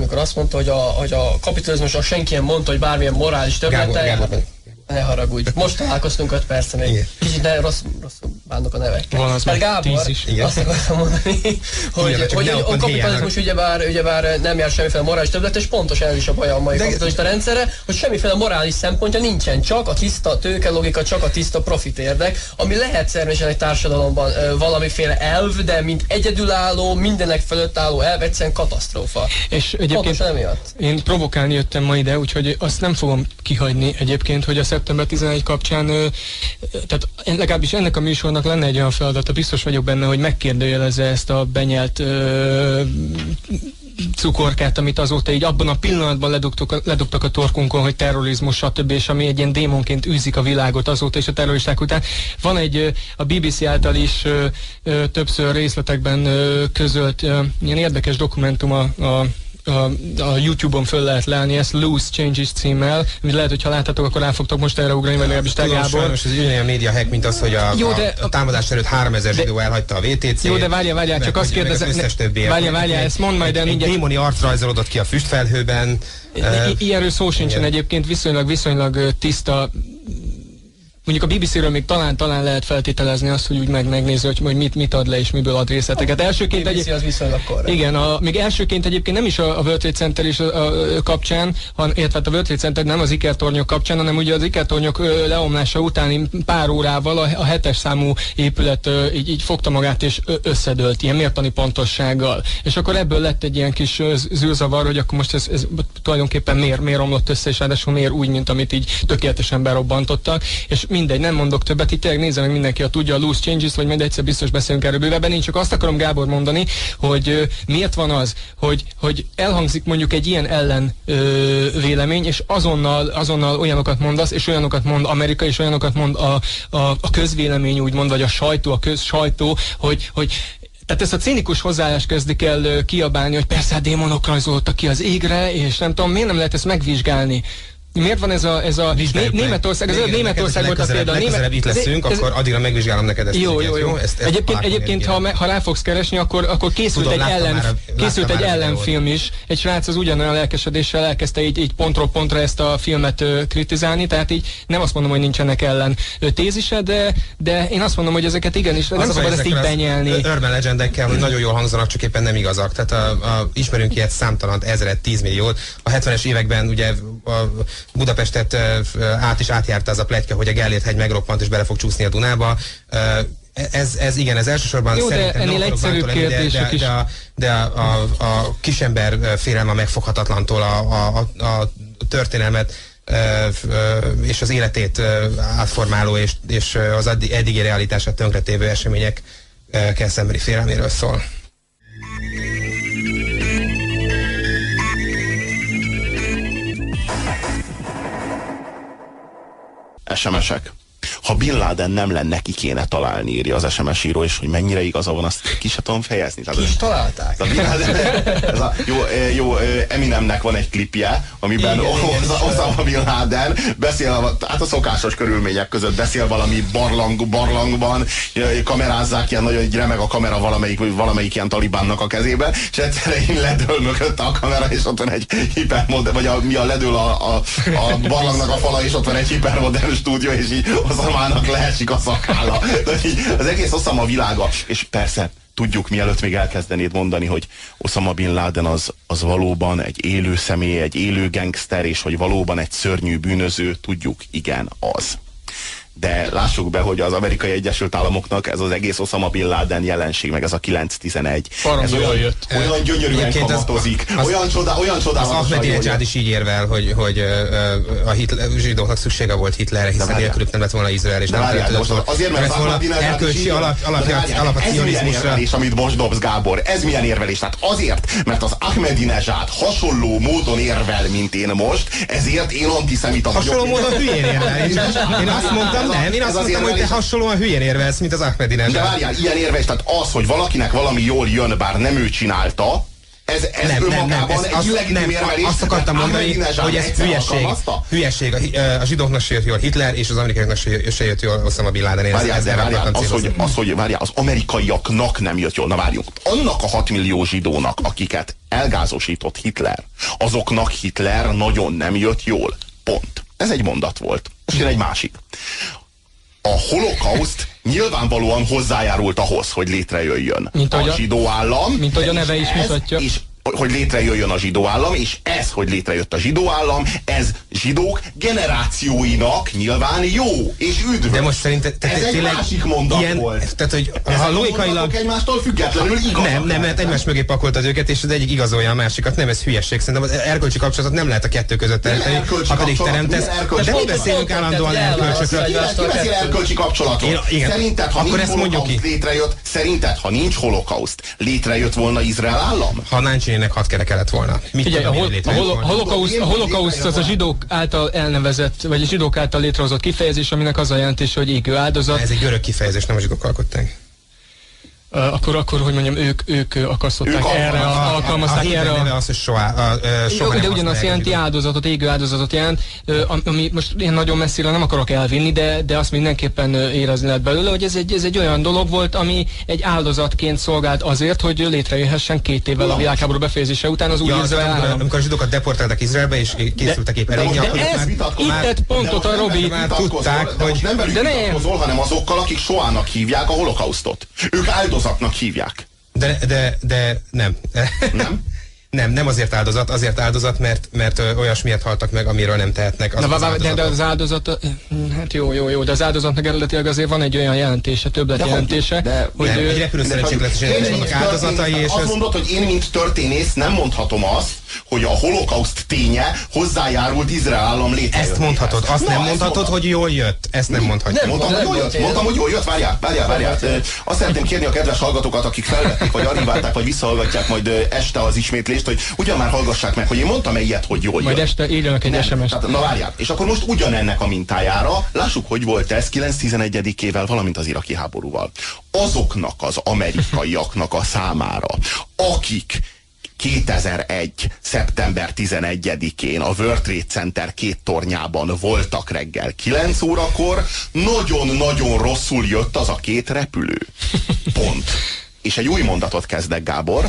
mondta, hogy a, hogy a kapitalizmusra senki nem mondta, hogy bármilyen morális többlettel. Ne haragudj, most találkoztunk öt perce még. Igen. Kicsit ne rossz, rossz bánok a nevekkel. Van az már Gábor, azt akartam mondani, hogy, igen, hogy a kapitalizmus ugyebár, ugyebár nem jár semmiféle morális többlet, és pontosan ez is a baj a mai de, kapitalista rendszerre, hogy semmiféle morális szempontja nincsen, csak a tiszta tőke logika, csak a tiszta profit érdek, ami lehet szervesen egy társadalomban uh, valamiféle elv, de mint egyedülálló, mindenek fölött álló elv, egyszerűen katasztrófa. És egyébként én provokálni jöttem ma ide, úgyhogy azt nem fogom kihagyni egyébként, hogy a szeptember tizenegy kapcsán, ö, tehát legalábbis ennek a műsornak lenne egy olyan feladata, biztos vagyok benne, hogy megkérdőjelezze ezt a benyelt ö, cukorkát, amit azóta így abban a pillanatban ledugtak, ledugtak a torkunkon, hogy terrorizmus, stb. És ami egy ilyen démonként űzik a világot azóta és a terroristák után. Van egy a bé bé cé által is ö, ö, többször részletekben ö, közölt ö, ilyen érdekes dokumentum a, a A, a YouTube-on föl lehet leállni, ezt Loose Changes címmel, amit lehet, hogy ha láthatok, akkor rá fogtok most erre ugrani, vagy legalábbis te, Gábor. Sajnos ez ugyanilyen média hack, mint az, hogy a, jó, de, a, a támadás előtt háromezer zsidó elhagyta a vé té cé. Jó, de várjál, várjál, csak azt kérdezem, várjál, várjál, ezt mondd majd el. Egy démoni arc rajzolódott ki a füstfelhőben. Ilyenről szó sincsen egyébként, viszonylag, viszonylag tiszta. Mondjuk a bé bé cé-ről még talán-talán lehet feltételezni azt, hogy úgy meg megnézi, hogy, hogy mit, mit ad le és miből ad részleteket. Elsőként egy... az viszonylag korrekt. Igen, a, még elsőként egyébként nem is a, a World Trade Center is a, a kapcsán, han, illetve a World Trade Center nem az ikertornyok kapcsán, hanem ugye az ikertornyok ö, leomlása utáni pár órával a, a hetes számú épület ö, így, így fogta magát és ö, összedőlt, ilyen mértani pontossággal. És akkor ebből lett egy ilyen kis ö, zűrzavar, hogy akkor most ez, ez tulajdonképpen miért, miért omlott össze, és ráadásul miért úgy, mint amit így tökéletesen berobbantottak. És mindegy, nem mondok többet, itt tényleg nézze meg mindenki, ha tudja a Loose Changes, vagy majd egyszer biztos beszélünk erről bővebben. Én csak azt akarom, Gábor, mondani, hogy ö, miért van az, hogy, hogy elhangzik mondjuk egy ilyen ellen ö, vélemény, és azonnal, azonnal olyanokat mondasz, és olyanokat mond Amerika, és olyanokat mond a, a, a közvélemény, úgymond, vagy a sajtó, a közsajtó, hogy, hogy tehát ezt a cínikus hozzáállást kezdik el uh, kiabálni, hogy persze a démonok rajzolódtak ki az égre, és nem tudom, miért nem lehet ezt megvizsgálni? Miért van ez a, ez a né Németország, ez a Németország volt a példa. Legközelebb itt leszünk, ez, akkor addigra megvizsgálom neked ezt. Jó, jó, jó. Ezt, ezt egyébként egyébként ha, ha rá fogsz keresni, akkor, akkor készült Tudom, egy, ellen, már, készült egy ellenfilm is. Egy srác az ugyanolyan lelkesedéssel elkezdte így, így pontról pontra ezt a filmet uh, kritizálni, tehát így nem azt mondom, hogy nincsenek ellen uh, tézise, de, de én azt mondom, hogy ezeket igenis, nem szabad ezt így benyelni. Urban legendekkel, hogy nagyon jól hangzanak, csak éppen nem igazak. Tehát a, a, ismerünk ilyet számtalant, ezret, tízmilliót. A hetvenes években ugye a, Budapestet át is átjárta az a pletyka, hogy a Gellért-hegy megroppant és bele fog csúszni a Dunába. Ez, ez igen, ez elsősorban jó, szerintem de ennél egyszerűbb kérdések de, de, de, de a, a, a kisember félelme megfoghatatlantól a, a, a történelmet és az életét átformáló és, és az eddigi realitását tönkretévő eseményekkel szembeni félelméről szól. es em esek. Ha Bin Laden nem lenne, ki kéne találni, írja az es em es író, és hogy mennyire igaza van, azt ki se tudom fejezni. Ki is találták. Ez a Bin Laden, ez a, jó, jó, Eminemnek van egy klipje, amiben Osama Bin Laden beszél, hát a szokásos körülmények között beszél valami barlang, barlangban, kamerázzák, ilyen nagyon remeg a kamera valamelyik, valamelyik ilyen talibánnak a kezében, és egyszerre én ledől mögötte a kamera, és ott van egy hipermodern, vagy a, mi a ledől a, a, a barlangnak a fala, és ott van egy hipermodern stúdió, és így Osamának leesik a szakálla. Az egész Osama világa, és persze tudjuk, mielőtt még elkezdenéd mondani, hogy Osama Bin Laden az, az valóban egy élő személy, egy élő gangster, és hogy valóban egy szörnyű bűnöző, tudjuk, igen, az. De lássuk be, hogy az Amerikai Egyesült Államoknak ez az egész Osama Bin Laden jelenség, meg ez a kilenc tizenegy. Ez olyan, olyan gyönyörűen kamatozik, az, olyan, csodá, olyan csodálatosan. Az Ahmadinejad is így érvel, hogy, hogy uh, a Hitler, zsidóknak szüksége volt Hitlerre, hiszen nélkülük nem lett volna Izrael, és de nem várjál, volna, azért, mert az Ahmadinejad is így alap a ez milyen érvelés, amit most dobsz, Gábor, ez milyen érvelés? Tehát azért, mert az Ahmadinejad hasonló módon érvel, mint én most, ezért én antiszemita vagyok. Hasonló módon hülyén érvel. Én azt mondtam, nem, én azt mondtam, hogy te hasonlóan hülyén érvelsz, mint az Ahmadinejad. De várjál, ilyen érvelés, tehát az, hogy valakinek valami jól jön, bár nem ő csinálta, Ez, ez nem, önmagában nem, nem, ez egy illegitim érvelés. Azt akartam mondani, hogy ez hülyeség. Hülyeség. A, a zsidóknak se jött jól Hitler, és az amerikaiaknak se jött jól Osama Bin Laden. Várjál, ez, várjál, az, hogy, az, hogy várjál, az amerikaiaknak nem jött jól. Na várjunk. Annak a hat millió zsidónak, akiket elgázosított Hitler, azoknak Hitler nagyon nem jött jól. Pont. Ez egy mondat volt. Most jön egy másik. A holokauszt nyilvánvalóan hozzájárult ahhoz, hogy létrejöjjön mint a zsidó állam. Mint ahogy a neve is mutatja. És hogy létrejöjjön a zsidó állam, és ez, hogy létrejött a zsidó állam, ez zsidók generációinak nyilván jó és üdvös. De most szerinted te, te, ez egy másik mondat ilyen, volt. Tehát, hogy ha logikailag egymástól függetlenül igazak. Nem, nem, mert egymás mögé pakoltad őket, és az egyik igazolja a másikat. Nem, ez hülyeség. Szerintem az erkölcsi kapcsolatot nem lehet a kettő között teremteni, ha pedig teremtesz. De mi beszélünk állandóan erkölcsökről? Ki beszél erkölcsi kapcsolatról? Szerinted, ha nincs holokauszt létrejött, szerinted, ha nincs holokauszt, létrejött volna Izrael állam? Ha Náncsinének hat kere kellett volna. Figyelj, a, hol, a, hol, a holokauszt, a holokauszt az a zsidók által elnevezett, vagy a zsidók által létrehozott kifejezés, aminek az a jelentése, hogy égő áldozat. Ez egy görög kifejezés, nem a zsidók alkották. Uh, akkor, akkor, hogy mondjam, ők, ők akasztották ők erre, a, alkalmazták a, erre. A, neve az, hogy soha, a, a, soha jó, de ugyanazt jelenti áldozatot, égő áldozatot jelent, uh, ami most én nagyon messzire nem akarok elvinni, de, de azt mindenképpen érezni lehet belőle, hogy ez egy, ez egy olyan dolog volt, ami egy áldozatként szolgált azért, hogy létrejöhessen két évvel a világháború befejezése után az új ja, Izrael állam. Amikor a zsidókat deportáltak Izraelbe, és készültek épp elég, akkor ez itt tett pontot a Robi. Már tudták, hogy nem velük vitatkozol, hanem azokkal, akik sohának hívják a holokausztot. Ők áldozatnak hívják. De, de, de nem. Nem? Nem, nem azért áldozat, azért áldozat, mert, mert olyasmiért haltak meg, amiről nem tehetnek. Az Na, az de, de az áldozat, hát jó, jó, jó, de az áldozatnak eredetileg azért van egy olyan jelentése, többlet de jelentése, de, hogy... Nem, ő, egy repülőszerencsékletes vannak áldozatai, és... Azt mondod, hogy én, mint történész, nem mondhatom azt, hogy a holokauszt ténye hozzájárult Izrael állam létrejöttéhez. Ezt mondhatod, azt Na, nem mondhatod, mondod. hogy jól jött. Ezt nem mondhatod. Nem, mondtam, hogy jól jött. Mondtam, hogy jól jött. Várjál, várjál, várjál. Azt szeretném kérni a kedves hallgatókat, akik felvették, vagy archiválták, vagy visszahallgatják majd este az ismétlést, hogy ugyan már hallgassák meg, hogy én mondtam ilyet, hogy jól jött. Majd este írjanak egy es em es-t. Na várjál. És akkor most ugyanennek a mintájára lássuk, hogy volt ez kilenc tizenegyedikével, valamint az iraki háborúval. Azoknak az amerikaiaknak a számára, akik kétezer-egy. szeptember tizenegyedikén a World Trade Center két tornyában voltak reggel kilenc órakor, nagyon-nagyon rosszul jött az a két repülő. Pont. És egy új mondatot kezdek, Gábor.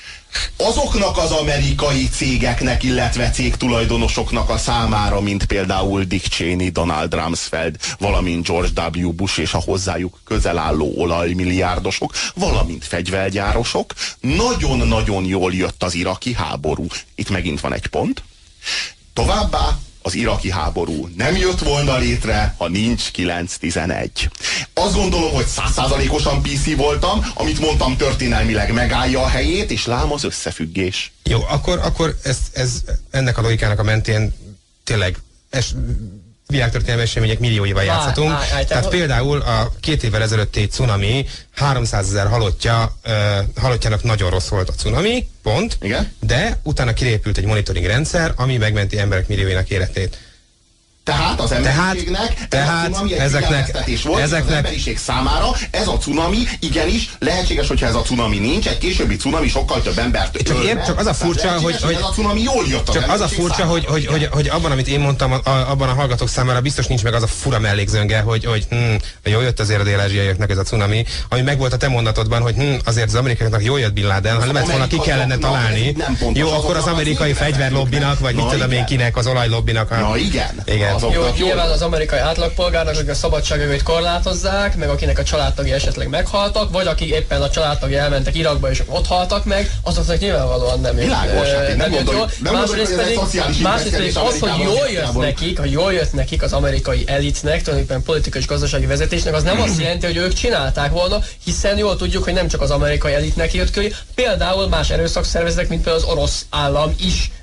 Azoknak az amerikai cégeknek, illetve cégtulajdonosoknak a számára, mint például Dick Cheney, Donald Rumsfeld, valamint George W. Bush és a hozzájuk közel álló olajmilliárdosok, valamint fegyvergyárosok, nagyon-nagyon jól jött az iraki háború. Itt megint van egy pont. Továbbá az iraki háború nem jött volna létre, ha nincs kilenc tizenegy. Azt gondolom, hogy száz százalékosan pé cé voltam, amit mondtam történelmileg megállja a helyét, és lám az összefüggés. Jó, akkor, akkor ez, ez ennek a logikának a mentén tényleg es, világtörténelmi események millióival játszhatunk. Á, á, á, Tehát például a két évvel ezelőtti cunami háromszázezer halottja, uh, halottjának nagyon rossz volt a cunami, pont. Igen? De utána kirépült egy monitoring rendszer, ami megmenti emberek millióinak életét. Tehát az emberiségnek tehát, ez a cunami egy ezeknek, volt, ezeknek, az emberiség számára ez a cunami igenis lehetséges, hogyha ez a cunami nincs, egy későbbi cunami sokkal több embert csak, ér, csak az a furcsa, hogy, hogy ez a cunami jól jött az csak az a furcsa, hogy, hogy, hogy, hogy abban, amit én mondtam, a, abban a hallgatók számára biztos nincs meg az a fura mellékzőnge, hogy, hogy hm, jól jött azért a dél-ázsiaiaknak ez a cunami, ami meg volt a te mondatodban, hogy hm, azért az amerikaiaknak jól jött Bin Laden, ha nem lett volna ki kellene találni. Jó, akkor az amerikai fegyverlobbinak, vagy mit tudom én kinek, az olajlobbinak. Na igen. Igen. Az amerikai átlagpolgárnak, akik a szabadságjogait korlátozzák, meg akinek a családtagja esetleg meghaltak, vagy akik éppen a családtagja elmentek Irakba és ott haltak meg, azoknak nyilvánvalóan nem jött. Világos, hát nem jól. Másrészt pedig, másrészt pedig az, hogy jól jött nekik, hogy jól jött nekik az amerikai elitnek, tulajdonképpen politikai és gazdasági vezetésnek, az nem azt jelenti, hogy ők csinálták volna, hiszen jól tudjuk, hogy nem csak az amerikai elitnek jött ki, például más erőszakszervezetek, mint például az orosz állam is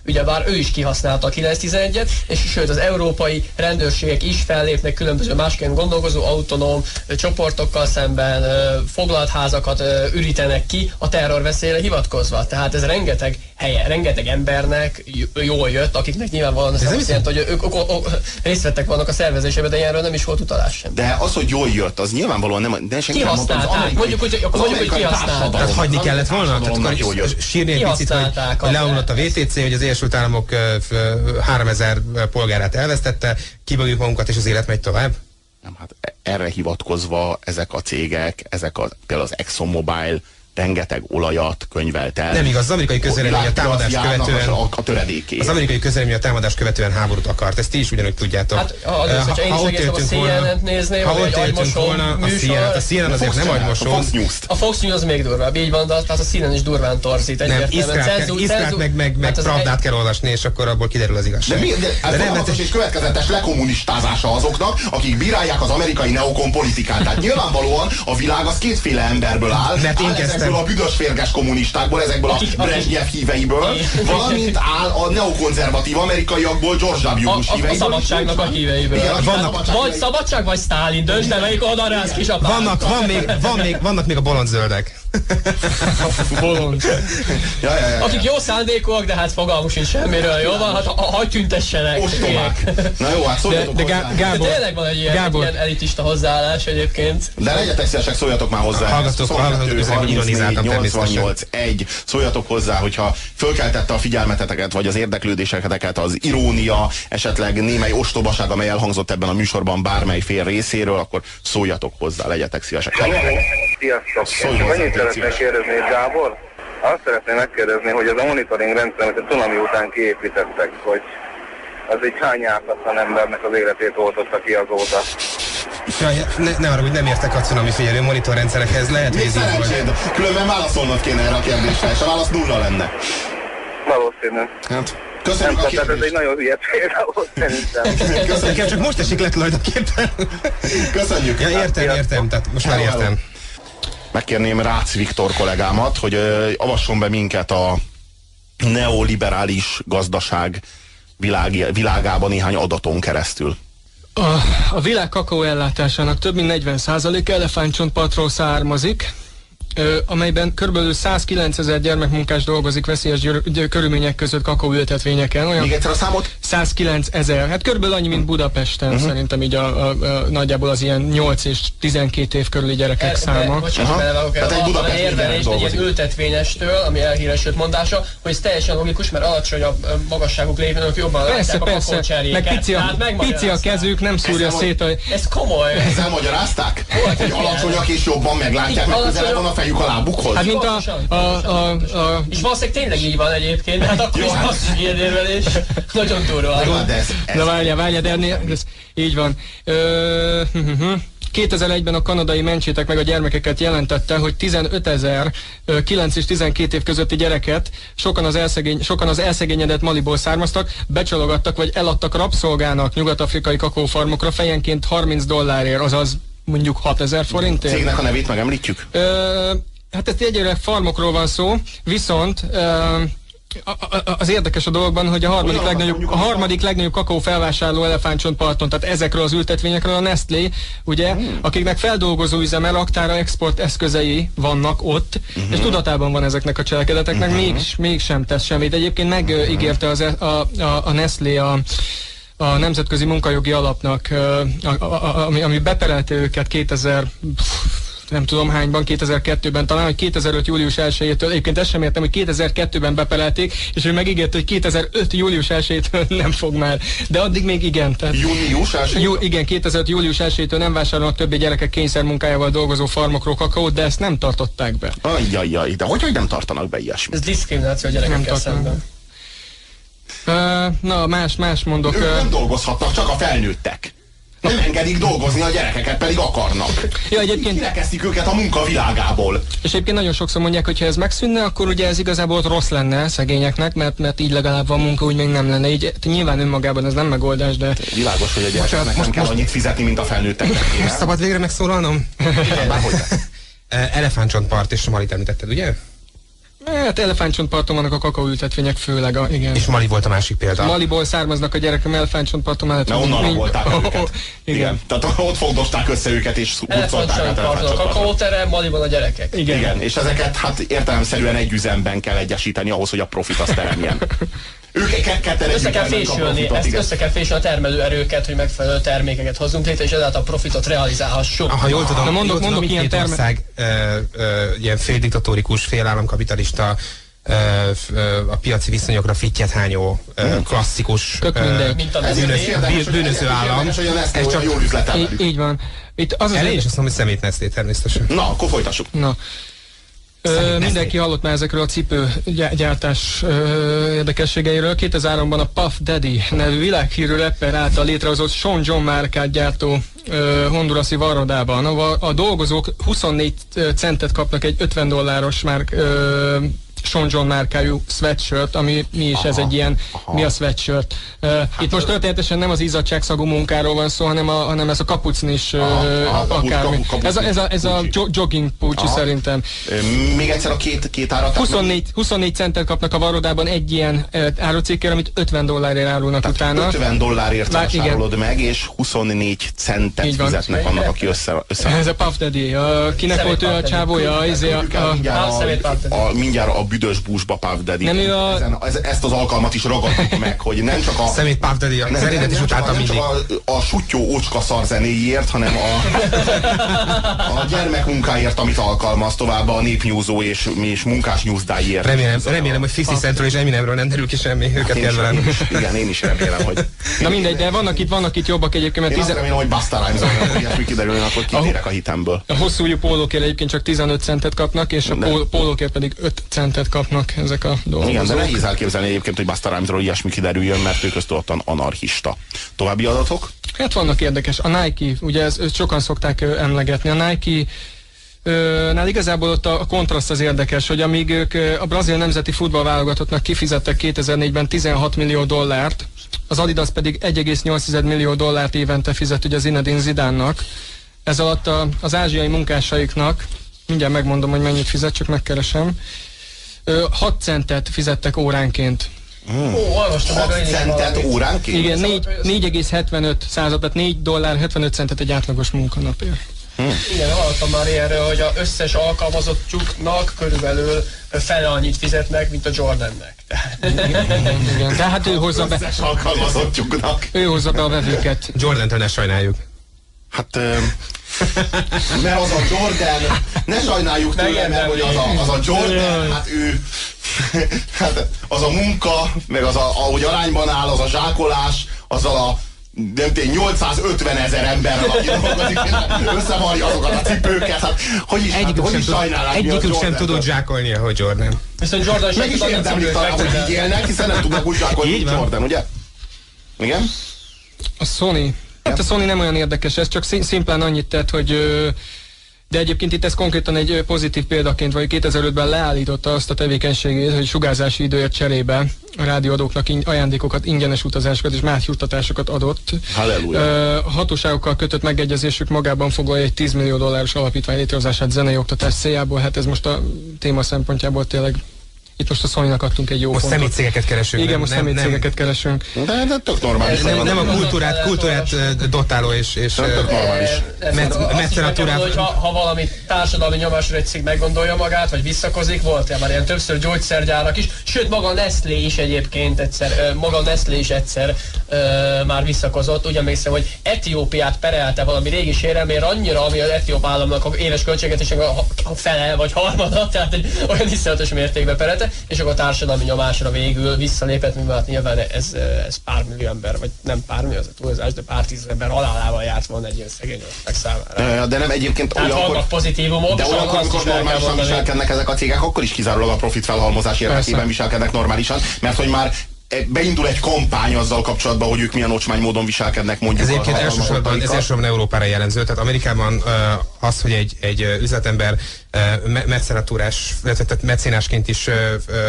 ugyebár ő is kihasználta a kilenc tizenegyet, és sőt az európai rendőrségek is fellépnek különböző másként gondolkozó autonóm csoportokkal szemben, foglalt házakat ürítenek ki a terrorveszélyre hivatkozva. Tehát ez rengeteg helye, rengeteg embernek jól jött, akiknek nyilvánvalóan ez azt jelenti, hogy ők, ők, ők részt vettek vannak a szervezésében, de ilyenről nem is volt utalás sem. De az, hogy jól jött, az nyilvánvalóan nem, de senki nem mondta, az amerikai, mondjuk, hogy, akkor mondjuk, hogy kihasználták. Tehát hagyni kellett volna? Tehát sírni egy picit, hogy leomlott a vé té cé, hogy az Egyesült Államok háromezer polgárát elvesztette, kibögjük magunkat, és az élet megy tovább? Nem, hát erre hivatkozva ezek a cégek, ezek a, például az ExxonMobil rengeteg olajat könyvelt el. Nem igaz, az amerikai közvélemény a támadást követően a, a töredéké. Az amerikai közvélemény a támadást követően háborút akart. Ezt ti is ugyanúgy tudjátok. Hát az, hogyha én is egészen a C N N-t nézném, ha ott éltünk volna, a C N N azért nem agymosó. A Fox News-t. A Fox News az még durvább, így van, de tehát a C N N is durván torzít. Nem, Isztrát meg, meg, meg Pravdát kell olvasni, és akkor abból kiderül az igazság. De, mi, de, ez de nem, és következetes lekommunistázása azoknak, akik bírálják az amerikai neokon politikát. Tehát nyilvánvalóan a világ az kétféle emberből áll. Mert én kezdtem a büdös férges kommunistákból, ezekből a Brezsnyev híveiből, valamint áll a neokonzervatív amerikaiakból, George W. Bush híveiből. A szabadságnak a híveiből. Igen, vannak, vagy szabadság, vagy Sztálin, döntsd el, melyik oldalra állsz kisapád. Vannak, van még, van még, vannak még a bolondzöldek. Bolond. Ja, ja, ja. Akik jó szándékúak, de hát fogalmuk sincs semmiről, jó van? Hát hagy tüntessenek. Ostobák. Na jó, hát szóljatok de, de hozzá. Gábor, de tényleg van egy ilyen, egy ilyen elitista hozzáállás egyébként. De legyetek szívesek, szóljatok már hozzá. Hallgatok, hallgatok, ironizáltam nyolcvannyolc egy. Szóljatok hozzá, hogyha fölkeltette a figyelmeteteket, vagy az érdeklődéseketeket az irónia, esetleg némely ostobaság, amely elhangzott ebben a műsorban bármely fél részéről, akkor szóljatok hozzá, legyetek szívesek. Sziasztok! Annyit szeretnék kérdezni, Gábor? Azt szeretném megkérdezni, hogy az a monitoring rendszer, amit a cunami után kiépítettek, hogy az egy hány ártatlan embernek az életét oltotta ki azóta? Jaj, ne, ne arra, hogy nem értek a cunami figyelő monitorrendszerekhez, lehet, hogy ez így volt. Különben válaszolnod kéne erre a kérdésre, és a válasz nulla lenne. Valószínű. Hát, köszönjük nem, a kérdést. Ez egy nagyon hülye példa volt, szerintem. Nekem csak most esik le tulajdonképpen. Köszönjük. Ja, értem, értem, tehát most már értem. Megkérném Rácz Viktor kollégámat, hogy ö, avasson be minket a neoliberális gazdaság világ, világában néhány adaton keresztül. A, a világ kakaó ellátásának több mint negyven százaléka elefántcsontpartról származik, ö, amelyben kb. százkilencezer gyermekmunkás dolgozik veszélyes körülmények között kakaóültetvényeken. Olyan Még egyszer a számot? százkilencezer. Hát körülbelül annyi, mint Budapesten, uh-huh. Szerintem így a, a, a, nagyjából az ilyen nyolc és tizenkét év körüli gyerekek e, száma. Bocsánat, uh-huh. egy Budapest érvelést egy ilyen ültetvényestől, ami elhíresült mondása, hogy ez teljesen logikus, mert alacsonyabb magasságuk lévők jobban persze, látják persze. a kakaócserjéket. Meg pici a, pici a kezük, nem szúrja ezt szét a... Ez komoly. Ezzel magyarázták? Hogy alacsonyak és jobban meglátják, meg közelebb van a fejük a lábukhoz? Hát mint a... a, a, a és valószínűleg tényleg így van egyébként, de hát akkor is az ilyen érvelés. Nagyon durva. Na várjál, várjál, de ennél, ez így van. Ö, kétezer-egyben a kanadai Mentsétek meg a gyermekeket jelentette, hogy tizenötezer kilenc és tizenkét év közötti gyereket sokan az, elszegény, sokan az elszegényedett Maliból származtak, becsalogattak vagy eladtak rabszolgának nyugat-afrikai kakaófarmokra fejenként harminc dollárért, azaz mondjuk hatezer forintért. Cégnek a nevét megemlítjük? Ö, hát ez egyre farmokról van szó, viszont ö, A, a, az érdekes a dologban, hogy a harmadik, Olyan, legnagyobb, a harmadik legnagyobb kakaó felvásárló elefántcsontparton, tehát ezekről az ültetvényekről a Nestlé, ugye, hmm. akiknek feldolgozó üzeme, raktára, export eszközei vannak ott, uh-huh. és tudatában van ezeknek a cselekedeteknek, uh-huh. még, mégsem tesz semmit. Egyébként megígérte az, a, a, a Nestlé a a Nemzetközi Munkajogi Alapnak, a, a, a, ami, ami beperelte őket kétezer nem tudom hányban, kétezer-kettőben talán, hogy kétezer-öt július elsejétől, egyébként ezt sem értem, hogy kétezer-kettőben bepelelték, és ő megígérte, hogy kétezer-öt július elsejétől nem fog már. De addig még igen. Tehát, június elsejétől? Jú, igen, kétezer-öt július elsejétől nem vásárolnak többé gyerekek kényszermunkájával dolgozó farmokról kakaót, de ezt nem tartották be. Ajjajjaj, de hogy, hogy nem tartanak be ilyesmit? Ez diszkrimináció a gyerekekkel szemben. Uh, na, más, más mondok. Ők nem dolgozhatnak, csak a felnőttek. Nem engedik dolgozni a gyerekeket, pedig akarnak. Ja, egyébként kirekeztik őket a munka világából. És egyébként nagyon sokszor mondják, hogy ha ez megszűnne, akkor ugye ez igazából rossz lenne szegényeknek, mert, mert így legalább van munka, úgy még nem lenne. Így nyilván önmagában ez nem megoldás, de... Világos, hogy a gyerekeknek nem kell annyit fizetni, mint a felnőtteknek. Most szabad végre megszólalnom? Igen, bárhogy. Elefántcsontpart és Somalit említetted, ugye? Hát elefántcsontparton vannak a kakaóültetvények főleg, a, igen. És Mali volt a másik példa. Maliból származnak a gyerekek, elefántcsontparton mellett. Na onnan rabolták el őket. Igen. igen. Tehát ott fogdosták össze őket, és hurcolták át elefántcsontparton. A kakaóterem, Maliban a gyerekek. Igen. igen. És ezeket hát értelemszerűen egy üzemben kell egyesíteni ahhoz, hogy a profit azt teremjen. Őket ketten össze kell fésülni, ezt össze kell fésülni a termelőerőket, hogy megfelelő termékeket hozzunk létre, és ezáltal a profitot realizálhassuk. Ha jól tudom, Na, mondok, jól mondok tudom, ilyen terme... ország ö, ö, ilyen féldiktatórikus, félállamkapitalista, ö, ö, a piaci viszonyokra fittyet hányó, ö, klasszikus ö, bűnös, bűnöző állam. Ez csak jól üzletel. Így van. Itt az az én is azt mondom, hogy szemét Nestlé természetesen. Na, akkor folytassuk. Na. Ö, mindenki hallott már ezekről a cipőgyártás ö, érdekességeiről. kétezer-háromban a Puff Daddy nevű világhírű rapper által létrehozott Sean John márkát gyártó ö, hondurasi varrodában. A, a dolgozók huszonnégy centet kapnak egy ötven dolláros márk, ö, Sean John márkájú sweatshirt, ami mi is, aha, ez egy ilyen, aha. Mi a sweatshirt. Uh, hát itt most történetesen nem az izzadságszagú munkáról van szó, hanem, a, hanem ez a kapucnis, uh, akármi. Kapu, kapu, ez a, ez a, ez a jogging pulcsi szerintem. Még egyszer a két, két árat. huszonnégy, huszonnégy centet kapnak a varrodában egy ilyen uh, árucikkért, amit ötven dollárért árulnak tehát utána. ötven dollárért vásárolod meg, és huszonnégy centet így fizetnek annak, aki össze... össze. Ez a Puff Daddy. Uh, kinek Szemét volt ő a csávója? Mindjárt a büdös búzsba Puff Daddy. Nem ő a... Ezen, ez, ezt az alkalmat is ragadtuk meg, hogy nem csak a... Szemét Puff Daddy, a nem, nem, is nem, csak, nem csak a, a suttyó ócska szar zenéjért, hanem a, a gyermekmunkáért, amit alkalmaz, tovább a népnyúzó és, és munkás nyúzdáiért. Remélem, remélem hogy fifty Centről és Eminemről nem derül ki semmi, őket hát kedvelem. Igen, én is remélem, hogy... Na mindegy, de vannak itt, vannak itt jobbak egyébként, mert... Én azt remélem, hogy Busta Rhymes-on, hogy ilyesmi kiderülne, akkor kitérek a hitemből. A hosszújú pólókért egyébként csak tizenöt centet kapnak, és a pól, pólókért pedig öt centet kapnak ezek a dolgozók. Igen, de nehéz elképzelni egyébként, hogy Busta Rhymes-ról ilyesmi kiderüljön, mert ő köztudottan anarchista. További adatok? Hát vannak érdekes. A Nike, ugye ezt, ezt sokan szokták ö, emlegetni. A Nike ö, nál igazából ott a, a kontraszt az érdekes, hogy amíg ők ö, a brazil nemzeti futballválogatottnak kifizettek kétezer-négyben tizenhat millió dollárt, az Adidas pedig egy egész nyolc millió dollárt évente fizet ugye Zinedine Zidane-nak. Ez alatt a, az ázsiai munkásaiknak, mindjárt megmondom, hogy mennyit fizet, csak megkeresem, ö, hat centet fizettek óránként. Mm. Ó, hat centet óránként? Igen, négy egész hetvenöt század, tehát négy dollár hetvenöt centet egy átlagos munkanapért. Hmm. Igen, hallottam már ilyenről, hogy az összes alkalmazottjuknak körülbelül fele annyit fizetnek, mint a Jordannek. Igen, tehát ő hozza be. Összes alkalmazottjuknak. Ő hozza be a vevőket. Jordantől ne sajnáljuk. Hát... mert az a Jordan, ne sajnáljuk tőle, mert hogy az a, az a Jordan, hát ő, hát az a munka, meg az a, ahogy arányban áll, az a zsákolás, azzal a nem tény, nyolcszázötven ezer emberrel, aki dolgozik, összevarja azokat a cipőket, hát hogy is, hát, hogy is sajnálják mi a Egyikük sem tudott zsákolni, ahogy Jordan. Viszont Jordan sem meg is érdemlik talán, hogy így élnek, hiszen nem tudnak úgy zsákolni, mint Jordan, ugye? Igen? A Sony. Hát a Sony nem olyan érdekes, ez csak szimplán annyit tett, hogy de egyébként itt ez konkrétan egy pozitív példaként, vagy kétezer-ötben leállította azt a tevékenységét, hogy sugárzási időért cserébe a rádióadóknak ajándékokat, ingyenes utazásokat és más juttatásokat adott. Halleluja. A hatóságokkal kötött megegyezésük magában foglalja egy tíz millió dolláros alapítvány létrehozását zenei oktatás céljából, hát ez most a téma szempontjából tényleg. Itt most a Sony-nak adtunk egy jó most pontot. Most szemétcégeket keresünk. Igen, most szemétcégeket keresünk. De, de tök normális. Nem, nem a kultúrát, kultúrát dotáló és, és tök normális. Mecenatúrát. Ha, ha valami társadalmi nyomásra egy cég meggondolja magát, vagy visszakozik, volt már ilyen többször gyógyszergyárak is, sőt maga a Nestlé is egyébként egyszer, maga a Nestlé is egyszer uh, már visszakozott. Úgy emlékszem, hogy Etiópiát perelte valami régi sérelmért annyira, ami az etióp államnak a éves költségvetésnek a fele vagy harmada, tehát egy olyan iszonyatos mértékben perelte. És akkor a társadalmi nyomásra végül visszalépett, mivel hát nyilván ez, ez pár millió ember, vagy nem pár millió, az a túlzás, de pár tíz ember halálával járt volna egy ilyen szegény ország számára. De nem egyébként olyan, vannak pozitívumok, de olyankor, amikor normálisan viselkednek ezek a cégek, akkor is kizárólag a profit felhalmozás érdekében viselkednek normálisan, mert hogy már beindul egy kampány azzal kapcsolatban, hogy ők milyen ocsmány módon viselkednek, mondjuk. Ez egyébként elsősorban, ez elsősorban Európára jellemző. Tehát Amerikában uh, az, hogy egy, egy üzletember uh, mecenatúrás, tehát mecénásként is uh,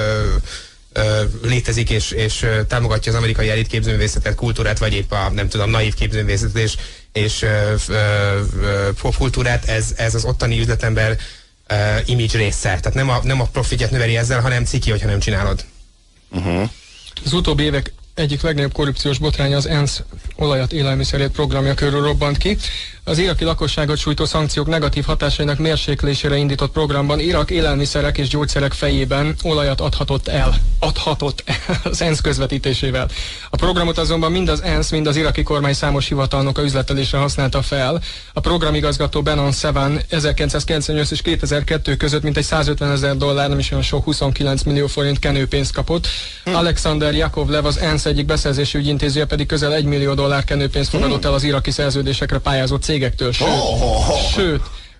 uh, létezik, és, és uh, támogatja az amerikai elit képzőművészetet, kultúrát, vagy épp a, nem tudom, naív képzőművészetet és, és uh, uh, uh, popkultúrát, ez, ez az ottani üzletember uh, image része. Tehát nem a, nem a profitját növeli ezzel, hanem ciki, hogyha nem csinálod. Uh-huh. Az utóbbi évek egyik legnagyobb korrupciós botránya az ENSZ olajat élelmiszerért programja körül robbant ki. Az iraki lakosságot sújtó szankciók negatív hatásainak mérséklésére indított programban Irak élelmiszerek és gyógyszerek fejében olajat adhatott el. Adhatott el az ENSZ közvetítésével. A programot azonban mind az ENSZ, mind az iraki kormány számos hivatalnoka üzletelésre használta fel. A programigazgató Benon Sevan ezerkilencszázkilencvennyolc és kétezer-kettő között mintegy százötvenezer dollár, nem is olyan sok, huszonkilenc millió forint kenőpénzt kapott. Hm. Alexander Yakovlev, az ENSZ egyik beszerzési ügyintézője pedig közel egy millió dollár kenőpénzt fogadott el az iraki szerződésekre pályázó cégektől. Sőt, oh, oh, oh. sőt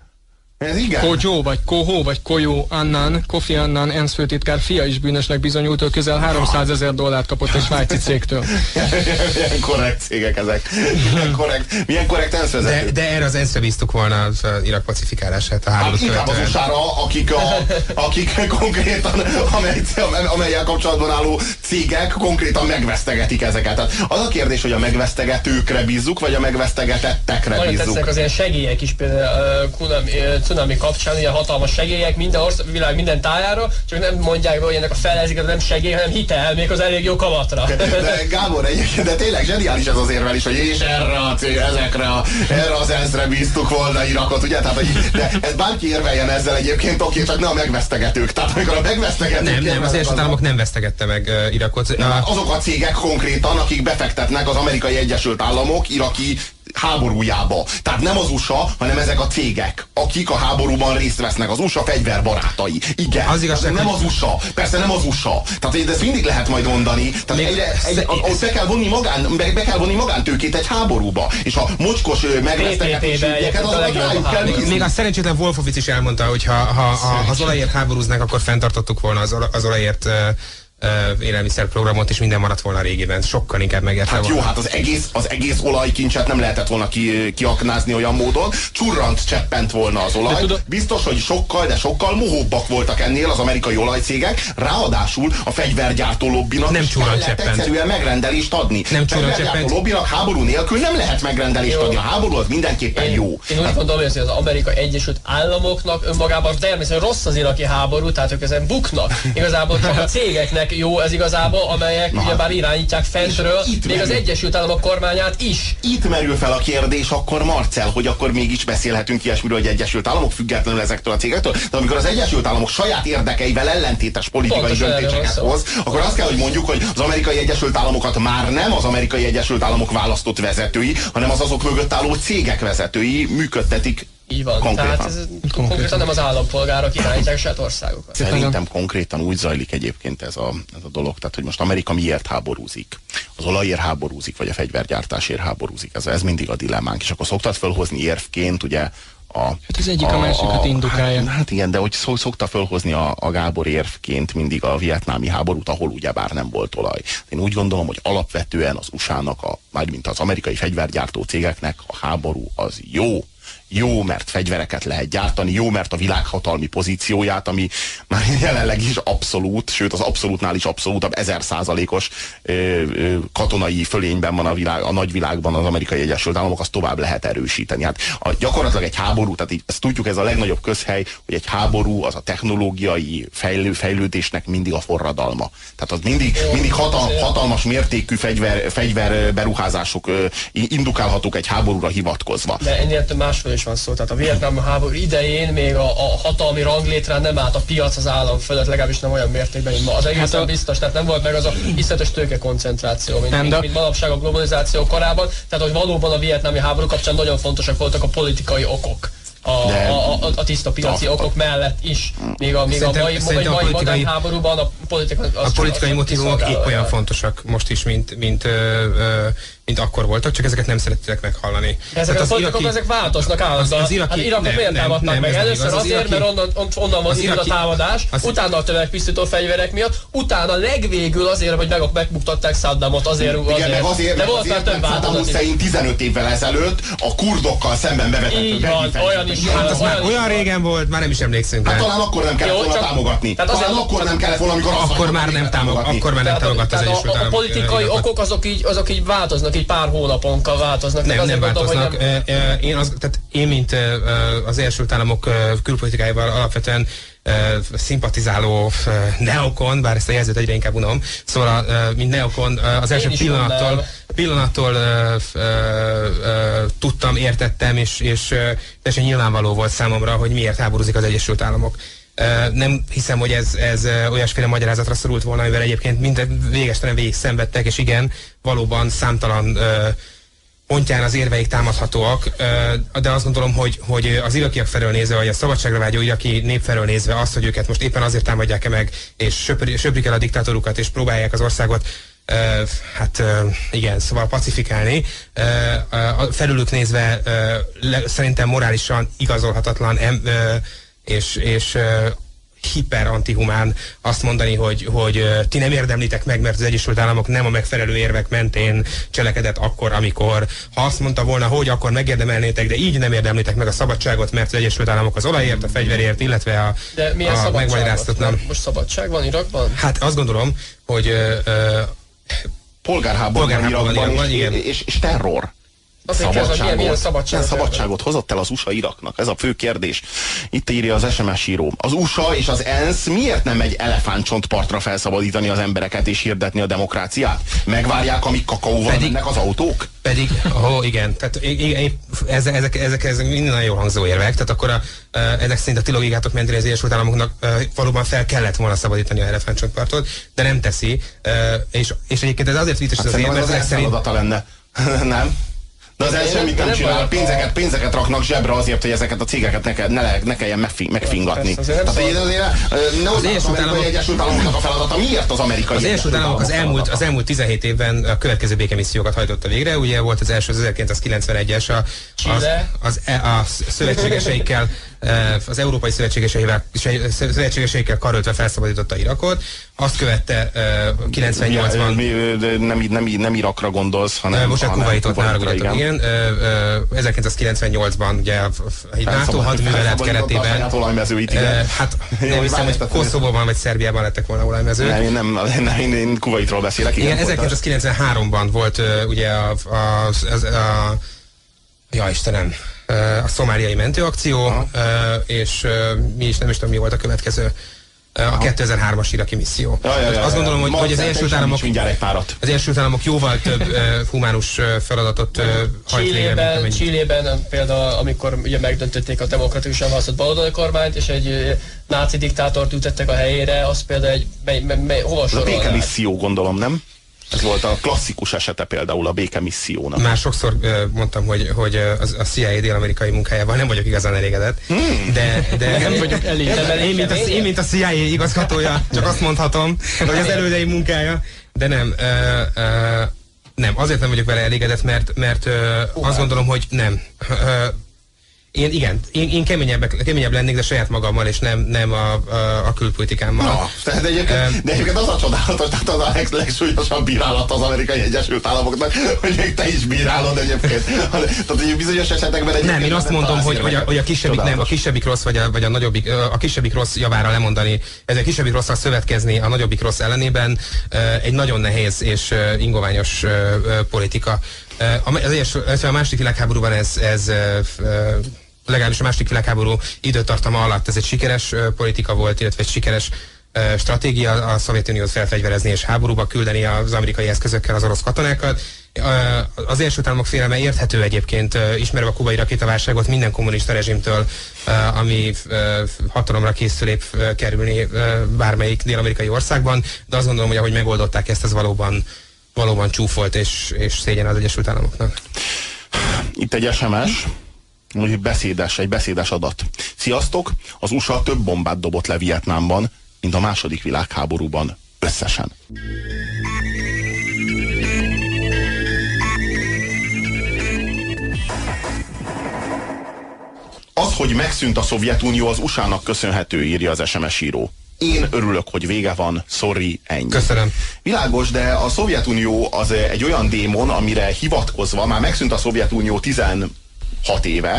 ez igen. Kojo, vagy Koho, vagy Koyo Annan, Kofi Annan, ENSZ főtitkár fia is bűnösnek bizonyult, hogy közel háromszázezer dollárt kapott egy svájci cégtől. Milyen korrekt cégek ezek. Milyen korrekt, milyen korrekt ENSZ vezető. De, de erre az ENSZ-re bíztuk volna az Irak pacifikálását a háborút követően. Hát inkább az u es á-ra, akik, a, akik konkrétan, amely, amelyel kapcsolatban álló cégek konkrétan megvesztegetik ezeket. Tehát az a kérdés, hogy a megvesztegetőkre bízzuk, vagy a megvesztegetettekre bízzuk. Nagyon tetszenek az ilyen segélyek is, például uh, cunami kapcsán, ilyen hatalmas segélyek minden ország, világ minden tájára, csak nem mondják be, hogy ennek a felezéket nem segély, hanem hitel, még az elég jó kamatra. De, de Gábor, de tényleg zseniális ez az érvelés, hogy és erre a cég, ezekre a, erre az ENSZ-re bíztuk volna Irakot, ugye? Tehát, hogy de ez bárki érveljen ezzel egyébként, oké, csak ne a megvesztegetők. Tehát amikor a megvesztegetők... Nem, nem, az Egyesült Államok nem vesztegette meg uh, Irakot. Nem, azok a cégek konkrétan, akik befektetnek az Amerikai Egyesült Államok iraki háborújába. Tehát nem az u es á, hanem ezek a cégek, akik a háborúban részt vesznek, az u es á fegyverbarátai. Igen. Az igazság, nem az u es á. Persze nem az u es á. Tehát ezt mindig lehet majd mondani. Tehát még, egyre, egy, ott be kell vonni magán, be, be kell vonni magántőkét egy háborúba. És a mocskos megvesztegetés ügyeket, azokat rájuk kell nézni. Még a szerencsétlen Wolfowitz is elmondta, hogy ha, ha, ha az olajért háborúznak, akkor fenntartottuk volna az, az olajért Uh, élelmiszerprogramot, és minden maradt volna a régiben. Sokkal inkább megérte hát volna. Jó, hát az egész, az egész olajkincset nem lehetett volna ki, kiaknázni olyan módon. Csurrant cseppent volna az olaj. Tudom... Biztos, hogy sokkal, de sokkal mohóbbak voltak ennél az amerikai olajcégek. Ráadásul a fegyvergyártó lobbinak nem csurrant cseppent. Egyszerűen megrendelést adni. Nem csurrant cseppent. A lobbinak háború nélkül nem lehet megrendelést jó. adni. A háború az mindenképpen én, jó. Én úgy hát... gondolom, hogy az Amerikai Egyesült Államoknak önmagában természetesen rossz az iraki háború, tehát ők ezen buknak. Igazából csak a cégeknek jó ez igazából, amelyek na, ugyebár irányítják fentről, még merül. Az Egyesült Államok kormányát is. Itt merül fel a kérdés akkor, Marcel, hogy akkor mégis beszélhetünk ilyesmiről, hogy Egyesült Államok függetlenül ezektől a cégektől, de amikor az Egyesült Államok saját érdekeivel ellentétes politikai pontos döntéseket hoz, akkor azt kell, hogy mondjuk, hogy az Amerikai Egyesült Államokat már nem az Amerikai Egyesült Államok választott vezetői, hanem az azok mögött álló cégek vezetői működtetik. Így van, konkrétan. Tehát ez konkrétan. konkrétan nem az állampolgárok irányítják saját országokat. Szerintem konkrétan úgy zajlik egyébként ez a, ez a dolog, tehát hogy most Amerika miért háborúzik? Az olajért háborúzik, vagy a fegyvergyártásért háborúzik? Ez, ez mindig a dilemmánk, és akkor szoktad fölhozni érvként, ugye a... Hát az egyik a, a másikat indukálja. Hát, hát igen, de hogy szokta fölhozni a, a Gábor érvként mindig a vietnámi háborút, ahol ugyebár nem volt olaj. Én úgy gondolom, hogy alapvetően az u es á-nak, a, mármint az amerikai fegyvergyártó cégeknek a háború az jó. Jó, mert fegyvereket lehet gyártani, jó, mert a világhatalmi pozícióját, ami már jelenleg is abszolút, sőt az abszolútnál is abszolútabb, ezer százalékos katonai fölényben van a, világ, a nagyvilágban az Amerikai Egyesült Államok, azt tovább lehet erősíteni. Hát a, gyakorlatilag egy háború, tehát így, ezt tudjuk, ez a legnagyobb közhely, hogy egy háború az a technológiai fejlő, fejlődésnek mindig a forradalma. Tehát az mindig, mindig hatal, hatalmas mértékű fegyver, fegyverberuházások indukálhatók egy háborúra hivatkozva. De ennél másfél is van szó. Tehát a vietnámi háború idején még a, a hatalmi ranglétrán nem állt a piac az állam fölött, legalábbis nem olyan mértékben, mint ma. Az egészen hát a... biztos, tehát nem volt meg az a iszletes tőkekoncentráció, mint, mint, mint manapság a globalizáció korában. Tehát, hogy valóban a vietnámi háború kapcsán nagyon fontosak voltak a politikai okok. A, a, a, a tiszta piaci a, okok mellett is. Még a, még a mai, mai, mai modern háborúban a politika, a politikai motivumok épp olyan fontosak most is, mint, mint, ö, ö, mint akkor voltak, csak ezeket nem szeretitek meghallani. Ezek a politikok, iraki, ezek változnak állandóan. Az, az iraki, hát Irakot miért támadták meg? Először azért, iraki, mert onnan, onnan van indul a támadás, az, utána a tömegpusztító fegyverek miatt, utána legvégül azért, hogy meg, megbuktatták Saddamot, azért, azért. Igen, meg azért, de volt már több változat. Saddam Hussein tizenöt évvel ezelőtt a kurdokkal szemben bevetett. Olyan is. Hát az már olyan régen volt, már nem is emlékszünk. Hát talán akkor nem kellett volna támogatni. Talán akkor nem kellett volna, amikor akkor már nem támogatni. Akkor már nem támogatta az Egyesült Államok. A politikai okok azok így, azok így változnak, így pár hónaponkkal változnak. Nem, nem változnak. Nem... Én, az, tehát én, mint az Egyesült Államok külpolitikájával alapvetően szimpatizáló neokon, bár ezt a jelzőt egyre inkább unom, szóval mint neokon az első pillanattól, pillanattól uh, uh, uh, tudtam, értettem, és, és uh, teljesen nyilvánvaló volt számomra, hogy miért háborúzik az Egyesült Államok. Uh, nem hiszem, hogy ez, ez uh, olyasféle magyarázatra szorult volna, amivel egyébként minden végestelen végig szenvedtek, és igen, valóban számtalan uh, pontján az érveik támadhatóak, de azt gondolom, hogy, hogy az irakiak felől nézve, vagy a szabadságra vágyó iraki nép felől nézve azt, hogy őket most éppen azért támadják-e meg, és söpri, söprik el a diktátorukat, és próbálják az országot hát igen, szóval pacifikálni. Felülük nézve szerintem morálisan igazolhatatlan és, és hiper antihumán azt mondani, hogy, hogy ti nem érdemlitek meg, mert az Egyesült Államok nem a megfelelő érvek mentén cselekedett akkor, amikor. Ha azt mondta volna, hogy akkor megérdemelnétek, de így nem érdemlitek meg a szabadságot, mert az Egyesült Államok az olajért, a fegyverért, illetve a, de milyen a megmagyaráztatlan. Most szabadság van Irakban? Hát azt gondolom, hogy uh, polgárháború van Irakban, és, és, és terror. Szabadságot, milyen, milyen szabadságot, szabadságot hozott el az u es á Iraknak? Ez a fő kérdés. Itt írja az es em es író. Az u es á és az ENSZ miért nem egy elefántcsontpartra felszabadítani az embereket és hirdetni a demokráciát? Megvárják, amíg kakaóval pedig, mennek az autók? Pedig, ó, igen, tehát ezek, ezek, ezek, ezek minden nagyon jól hangzó érvek, tehát akkor a, ezek szerint a ti logikátok mentén az Egyesült Államoknak valóban fel kellett volna szabadítani a elefántcsontpartot, de nem teszi, és, és egyébként ez azért vicces, hát az érv, mert ezek szerint... lenne. Nem? De az első semmit nem csinál, pénzeket, pénzeket raknak zsebre azért, hogy ezeket a cégeket ne, ke, ne, ne kelljen megfingatni. Tehát azért ne hozzá az amerikai Egyesült Államoknak a feladata. Miért az amerikai az Egyesült Államok az elmúlt, az elmúlt tizenhét évben a következő békemissziókat hajtotta végre. Ugye volt az első az ezerkilencszázkilencvenegyes a, az, az, a szövetségeseikkel, az európai szövetségeseikkel, szövetségeseikkel karöltve felszabadította Irakot. Azt követte kilencvennyolcban... Nem, nem, nem Irakra gondolsz, hanem... Most a Kuvaitot náragudjatok, igen. ezerkilencszázkilencvennyolcban ugye egy NATO hadművelet keretében... Hát nem hiszem, hogy Koszovóban vagy Szerbiában lettek volna olajmezők. Nem, én nem, nem én, én Kuwaitról beszélek. Igen, ezerkilencszázkilencvenháromban volt ugye a... a, a, a ja, Istenem, a szomáliai mentőakció, aha, és mi is nem is tudom, mi volt a következő. A kétezer-hármas iraki misszió. Ja, ja, ja, azt gondolom, hogy, hogy az Egyesült Államok, az Egyesült Államok jóval több uh, humánus feladatot uh, hajt végre. Chilében például, amikor ugye megdöntötték a demokratikusan választott baloldali kormányt, és egy uh, náci diktátort ültettek a helyére, az például egy, mely, mely, mely, hova sorolnák? A békemisszió, gondolom, nem? Ez volt a klasszikus esete például a békemissziónak. Már sokszor uh, mondtam, hogy, hogy a C I A dél-amerikai munkájával nem vagyok igazán elégedett. Hmm. De, de nem vagyok elégedett. Én, mint a, én, mint a C I A igazgatója, csak azt mondhatom, hogy az elődei munkája. De nem. Uh, uh, nem, azért nem vagyok vele elégedett, mert, mert uh, azt gondolom, hogy nem. Uh, Én igen, én, én keményebb, keményebb lennék, de saját magammal, és nem, nem a, a, a külpolitikámmal. Na, tehát egyébként, um, de egyébként az a csodálatos, tehát az a leg, legsúlyosabb bírálat az Amerikai Egyesült Államoknak, hogy még te is bírálod egyébként. Tehát, hogy bizonyos esetekben egyébként... Nem, én azt mondom, hogy, hogy, a, hogy a kisebbik nem, a kisebbik rossz, vagy a, vagy a nagyobbik, a kisebbik rossz javára lemondani, ez a kisebbik rosszal szövetkezni a nagyobbik rossz ellenében egy nagyon nehéz és ingoványos politika. Az egyes, a második világháborúban ez, ez legalábbis a második világháború időtartama alatt ez egy sikeres uh, politika volt, illetve egy sikeres uh, stratégia a Szovjetuniót felfegyverezni és háborúba küldeni az amerikai eszközökkel az orosz katonákat. Uh, az Egyesült Államok félelme érthető egyébként, uh, ismerve a kubai rakétaválságot minden kommunista rezsimtől, uh, ami uh, hatalomra készül épp uh, kerülni uh, bármelyik dél-amerikai országban, de azt gondolom, hogy ahogy megoldották ezt, ez valóban, valóban csúfolt és, és szégyen az Egyesült Államoknak. Itt egy es em es. Egy beszédes, egy beszédes adat. Sziasztok! Az u es á több bombát dobott le Vietnámban, mint a második világháborúban összesen. Az, hogy megszűnt a Szovjetunió, az u es á-nak köszönhető, írja az es em es író. Én örülök, hogy vége van, sorry, ennyi. Köszönöm. Világos, de a Szovjetunió az egy olyan démon, amire hivatkozva már megszűnt a Szovjetunió tizenhat éve, vagy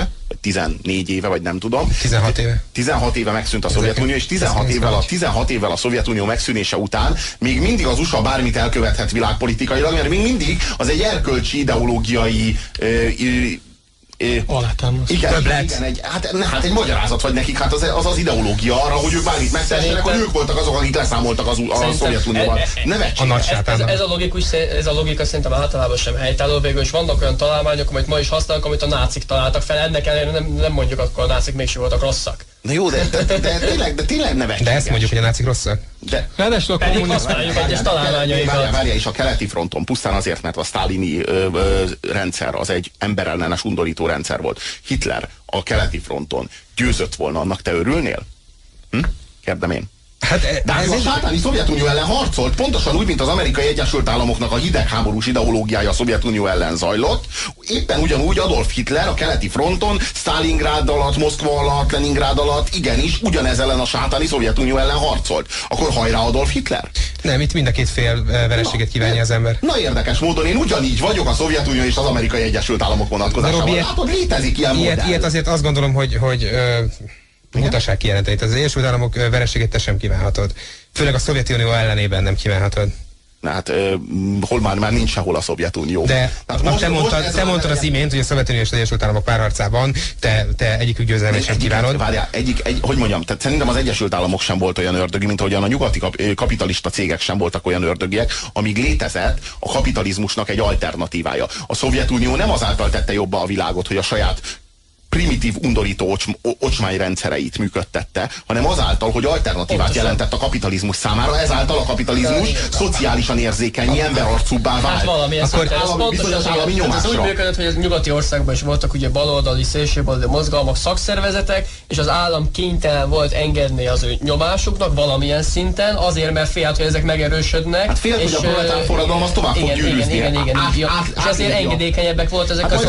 tizennégy éve, vagy nem tudom. tizenhat éve. tizenhat éve megszűnt a Szovjetunió, és tizenhat évvel a, tizenhat évvel a Szovjetunió megszűnése után még mindig az u es á bármit elkövethet világpolitikailag, mert még mindig az egy erkölcsi, ideológiai ö, ö, alátámaszt. Igen, igen, igen, egy, hát, hát egy magyarázat vagy nekik, hát az az, az ideológia arra, hogy ők bármit megszeressenek, hogy ők voltak azok, akik leszámoltak az, a Szovjetunióban. Nevetséges. Ez, ez, a logikus, ez a logika szerintem általában sem helytálló, végül is vannak olyan találmányok, amit ma is használnak, amit a nácik találtak fel, ennek ellenére nem, nem mondjuk akkor a nácik mégsem voltak rosszak. Na jó, de, de, de, de, tényleg, de tényleg nevetséges. De ezt mondjuk, hogy a nácik rosszak. De, Ráadásul akkor pedig használjuk egyes találmányaikat. Várjál, várjál, és a keleti fronton pusztán azért, mert a sztálini ö, ö, rendszer az egy emberellenes undorító rendszer volt. Hitler a keleti fronton győzött volna, annak te örülnél? Hm? Kérdem én. Hát, de ez a sátáni Szovjetunió ellen harcolt, pontosan úgy, mint az Amerikai Egyesült Államoknak a hidegháborús ideológiája a Szovjetunió ellen zajlott. Éppen ugyanúgy Adolf Hitler a keleti fronton, Sztálingrád alatt, Moszkva alatt, Leningrád alatt, igenis, ugyanez ellen a sátáni Szovjetunió ellen harcolt. Akkor hajrá Adolf Hitler? Nem, itt mind a két fél vereséget kívánja az ember. Na érdekes módon én ugyanígy vagyok a Szovjetunió és az Amerikai Egyesült Államok vonatkozásában. Látod, létezik ilyen ilyet, modell. Ilyet azért azt gondolom, hogy, hogy ö, mutassák kijelenteit. Az Egyesült Államok vereségét te sem kívánhatod. Főleg a Szovjetunió ellenében nem kívánhatod. Na hát, uh, hol már, már nincs sehol a Szovjetunió. De hát most, te mondtad, te mondtad az imént, hogy a Szovjetunió és az Egyesült Államok párharcában te, te egyikük győzelmét sem kívánod. Várjál, egyik, egy, hogy mondjam, tehát szerintem az Egyesült Államok sem volt olyan ördögi, mint ahogyan a nyugati kap, kapitalista cégek sem voltak olyan ördögiek, amíg létezett a kapitalizmusnak egy alternatívája. A Szovjetunió nem azáltal tette jobbá a világot, hogy a saját primitív, undorító ocs, ocsmányrendszereit működtette, hanem azáltal, hogy alternatívát jelentett a kapitalizmus számára, ezáltal a kapitalizmus szociálisan érzékeny, emberarcúbbá vált. Hát valami, akkor állami, bizonyos állami nyomásra. Ez úgy működött, hogy az nyugati országban is voltak ugye baloldali, szélsőbaloldali mozgalmak, szakszervezetek, és az állam kénytelen volt engedni az ő nyomásuknak valamilyen szinten, azért, mert félt, hogy ezek megerősödnek. Hát félt, hogy a proletár forradalom az tovább fog gyűrűzni. Igen, igen, igen. És ezért engedékenyebbek volt ezek az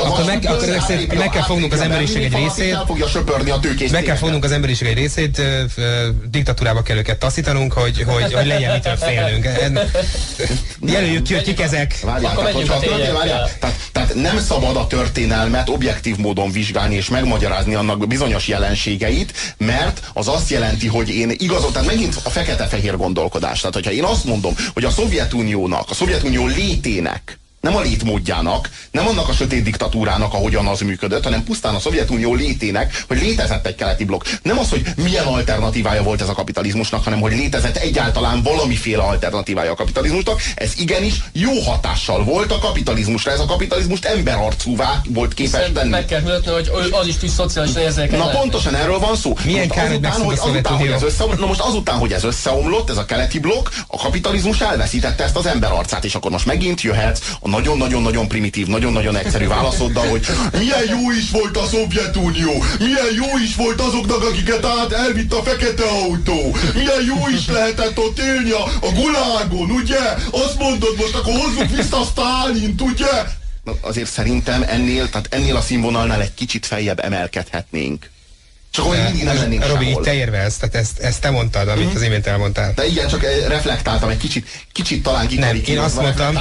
meg kell fognunk az emberiség egy részét, fogja söpörni a tőkés meg kell fognunk az emberiség egy részét, diktatúrába kell őket taszítanunk, hogy, hogy, hogy legyen mitől félnünk. Jelöljük ki, hogy kik ezek. Várjál, tehát, hogyha történ, várjál, tehát, tehát nem szabad a történelmet objektív módon vizsgálni és megmagyarázni annak bizonyos jelenségeit, mert az azt jelenti, hogy én igazol, tehát megint a fekete-fehér gondolkodás. Tehát, hogyha én azt mondom, hogy a Szovjetuniónak, a Szovjetunió létének, nem a létmódjának, nem annak a sötét diktatúrának, ahogyan az működött, hanem pusztán a Szovjetunió létének, hogy létezett egy keleti blokk. Nem az, hogy milyen alternatívája volt ez a kapitalizmusnak, hanem hogy létezett egyáltalán valamiféle alternatívája a kapitalizmusnak. Ez igenis jó hatással volt a kapitalizmusra. Ez a kapitalizmust emberarcúvá volt képes tenni. Meg kell mutatni, hogy az is tűz szociálisan érzékeny. Na pontosan erről van szó. Milyen kár, hogy megszűnt a Szovjetunió. Na most azután, hogy ez összeomlott, ez a keleti blokk, a kapitalizmus elveszítette ezt az emberarcát, és akkor most megint jöhetsz a nagyon-nagyon-nagyon primitív, nagyon-nagyon egyszerű válaszoddal, hogy milyen jó is volt a Szovjetunió, milyen jó is volt azoknak, akiket át elvitt a fekete autó, milyen jó is lehetett ott élni a, a gulágon, ugye? Azt mondod most, akkor hozzuk vissza a Sztálint, ugye? Na, azért szerintem ennél, tehát ennél a színvonalnál egy kicsit feljebb emelkedhetnénk. Csak hogy mindig nem lennénk Robi, sehol. te érvelsz, tehát ezt, ezt te mondtad, amit mm-hmm. az imént elmondtál. De igen, csak reflektáltam egy kicsit, kicsit talán kikarikírozva. Nem, én azt mondtam.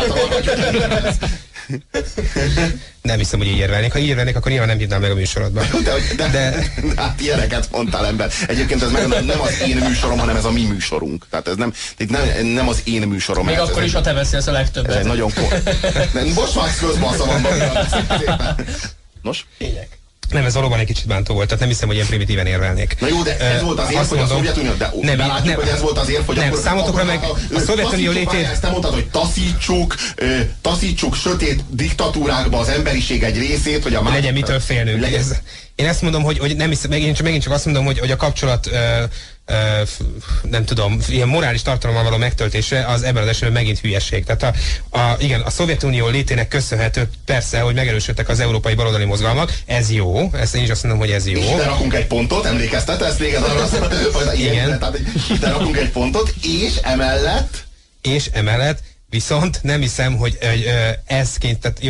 Nem hiszem, hogy így érvelnék. Ha így érvelnék, akkor nyilván nem hívnám meg a műsorodba. De, de, de, de hát ilyeneket mondtál, ember. Egyébként ez meg nem, nem az én műsorom, hanem ez a mi műsorunk. Tehát ez nem, nem, nem az én műsorom. Még akkor is, ha te beszélsz a legtöbbet. Ez nagyon kor. Most már közben a szavamban. Nos? Tényleg. Nem, ez valóban egy kicsit bántó volt, tehát nem hiszem, hogy ilyen primitíven érvelnék. Na jó, de ez volt az érv, hogy a Szovjetunió, de nem, belátjuk, nem, hogy ez volt az érv, hogy nem, akkor... számotokra meg a, a Szovjetunió létét... Ezt te mondtad, hogy taszítsuk, taszítsuk sötét diktatúrákba az emberiség egy részét, hogy a más... Legyen mitől félnünk. Legyen. Ez, én ezt mondom, hogy, hogy nem hiszem, megint, megint csak azt mondom, hogy, hogy a kapcsolat... Uh, Uh, nem tudom, ilyen morális tartalommal való megtöltése az ebben az esetben megint hülyeség. Tehát a, a, igen, a Szovjetunió létének köszönhető persze, hogy megerősödtek az európai baloldali mozgalmak, ez jó, ezt én is azt mondom, hogy ez jó. És ide rakunk egy pontot, emlékeztet, ezt véged arra, hogy igen, tehát ide rakunk egy pontot, és emellett és emellett viszont nem hiszem, hogy, hogy ez ként, tehát jó,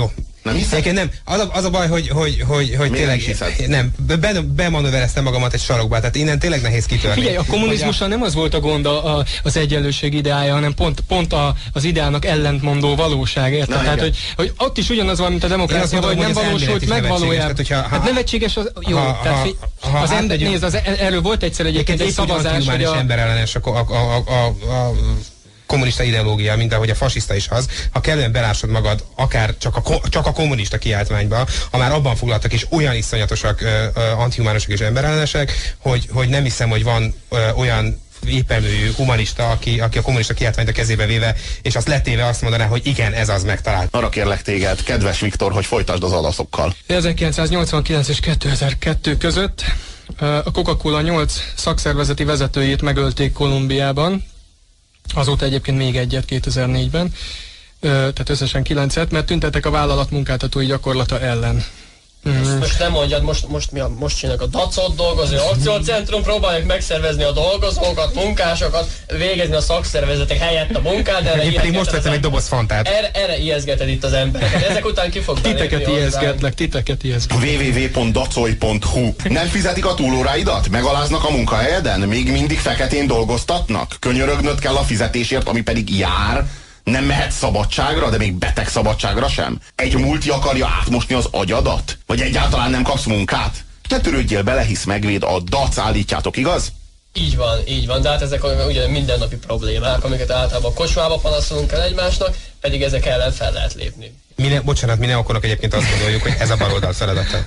Nem hiszed? Nem, az a, az a baj, hogy, hogy, hogy, hogy tényleg nem, be, bemanővereztem magamat egy sarokba, tehát innen tényleg nehéz kitörni. Figyelj, a kommunizmussal nem az volt a gond a, a, az egyenlőség ideája, hanem pont, pont a, az ideának ellentmondó valóság, érted? Tehát, hogy, hogy ott is ugyanaz van, mint a demokrácia, hogy nem valósult meg valójában. Tehát, hát nevetséges az, jó, ha, tehát ha, ha, az ha ember, nézd, az, erről volt egyszer egyébként egy szavazás, hogy a... emberellenes a, a, a, a, a kommunista ideológia, mint ahogy a fasiszta is az, ha kellően belásod magad, akár csak a, csak a kommunista kiáltványba, ha már abban foglaltak, és olyan iszonyatosak, uh, uh, antihumánusok és emberellenesek, hogy, hogy nem hiszem, hogy van uh, olyan éppelműjű humanista, aki, aki a kommunista kiáltványt a kezébe véve, és azt letéve azt mondaná, hogy igen, ez az megtalált. Arra kérlek téged, kedves Viktor, hogy folytasd az adaszokkal. ezerkilencszáznyolcvankilenc és kétezer-kettő között a Coca-Cola nyolc szakszervezeti vezetőjét megölték Kolumbiában, azóta egyébként még egyet kétezer-négyben, tehát összesen kilencet, mert tüntettek a vállalat munkáltatói gyakorlata ellen. Most, most nem mondjad, most, most, mi a, most csinálják a dacot, dolgozó akciócentrum, próbálják megszervezni a dolgozókat, munkásokat, végezni a szakszervezetek helyett a munkát, de erre Én most vettem egy doboz fantát. Erre, erre ijeszgeted itt az embereket. Ezek után ki fog Titeket ijeszgetlek, titeket ijeszgetlek. double-u double-u double-u pont dacoly pont hu Nem fizetik a túlóráidat? Megaláznak a munkahelyeden? Még mindig feketén dolgoztatnak? Könyörögnöd kell a fizetésért, ami pedig jár? Nem mehet szabadságra, de még beteg szabadságra sem? Egy multi akarja átmosni az agyadat? Vagy egyáltalán nem kapsz munkát? Ne törődjél bele, hisz megvéd, a dac állítjátok, igaz? Így van, így van, de hát ezek ugye mindennapi problémák, amiket általában a kocsmába panaszolunk el egymásnak, pedig ezek ellen fel lehet lépni. Mi ne, bocsánat, mi neokonok egyébként azt gondoljuk, hogy ez a baloldal feladata.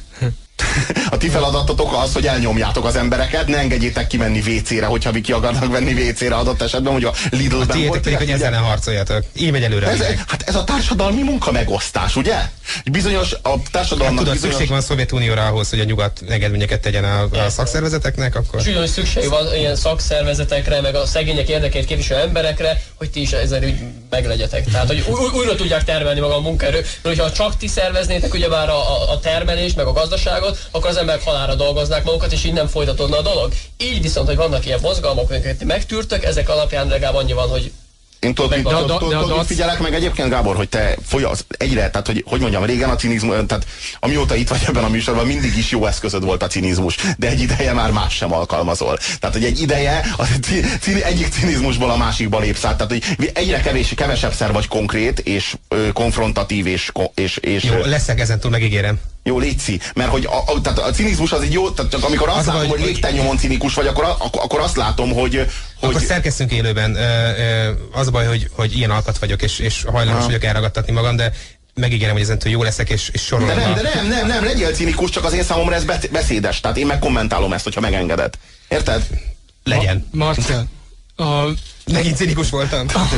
A ti feladatotok az, hogy elnyomjátok az embereket, ne engedjétek kimenni vécére, hogyha ki akarnak venni vécére adott esetben, hogy a Lidl-ben... A tiétek pedig, hogy ezzel ne harcoljatok. Így megy előre. Ez, hát ez a társadalmi munkamegosztás, ugye? Bizonyos a társadalomnak... Hát tudod, bizonyos... szükség van a Szovjetunióra ahhoz, hogy a nyugat engedményeket tegyen a, a szakszervezeteknek, akkor... És ugyanúgy szükség van ilyen szakszervezetekre, meg a szegények érdekeit képviselő emberekre, hogy ti is ezen úgy meglegyetek. Tehát, hogy új, újra tudják termelni maga a munkaerő. Mert hogyha csak ti szerveznétek ugyebár a, a termelést, meg a gazdaságot, akkor az emberek halálra dolgoznák magukat, és így nem folytatódna a dolog. Így viszont, hogy vannak ilyen mozgalmak, amiket megtűrtök, ezek alapján legalább annyi van, hogy Én tudod, figyelek meg egyébként, Gábor, hogy te folyasz egyre, tehát hogy, hogy mondjam, régen a cinizmus, tehát amióta itt vagy ebben a műsorban, mindig is jó eszközöd volt a cinizmus, de egy ideje már más sem alkalmazol. Tehát, hogy egy ideje a cini, egyik cinizmusból a másikba lépsz át, tehát, hogy egyre kevés, kevesebbszer vagy konkrét, és ö, konfrontatív, és, és, és... Jó, leszek ezentúl, megígérem. Jó, létszi, mert hogy a, a, tehát a cinizmus az egy jó, tehát csak amikor azt az látom, vagy, hogy légtennyomon cinikus vagy, akkor, akkor, akkor azt látom, hogy... hogy... Akkor szerkesztünk élőben. Az a baj, hogy, hogy ilyen alkat vagyok, és, és hajlamos vagyok elragadtatni magam, de megígérem, hogy ezentúl jó leszek, és, és sorolom. De nem, de nem, nem, nem, legyél cinikus, csak az én számomra ez beszédes, tehát én meg kommentálom ezt, hogyha megengeded. Érted? Legyen. Ma Marcel, a... Megint cinikus voltam. A,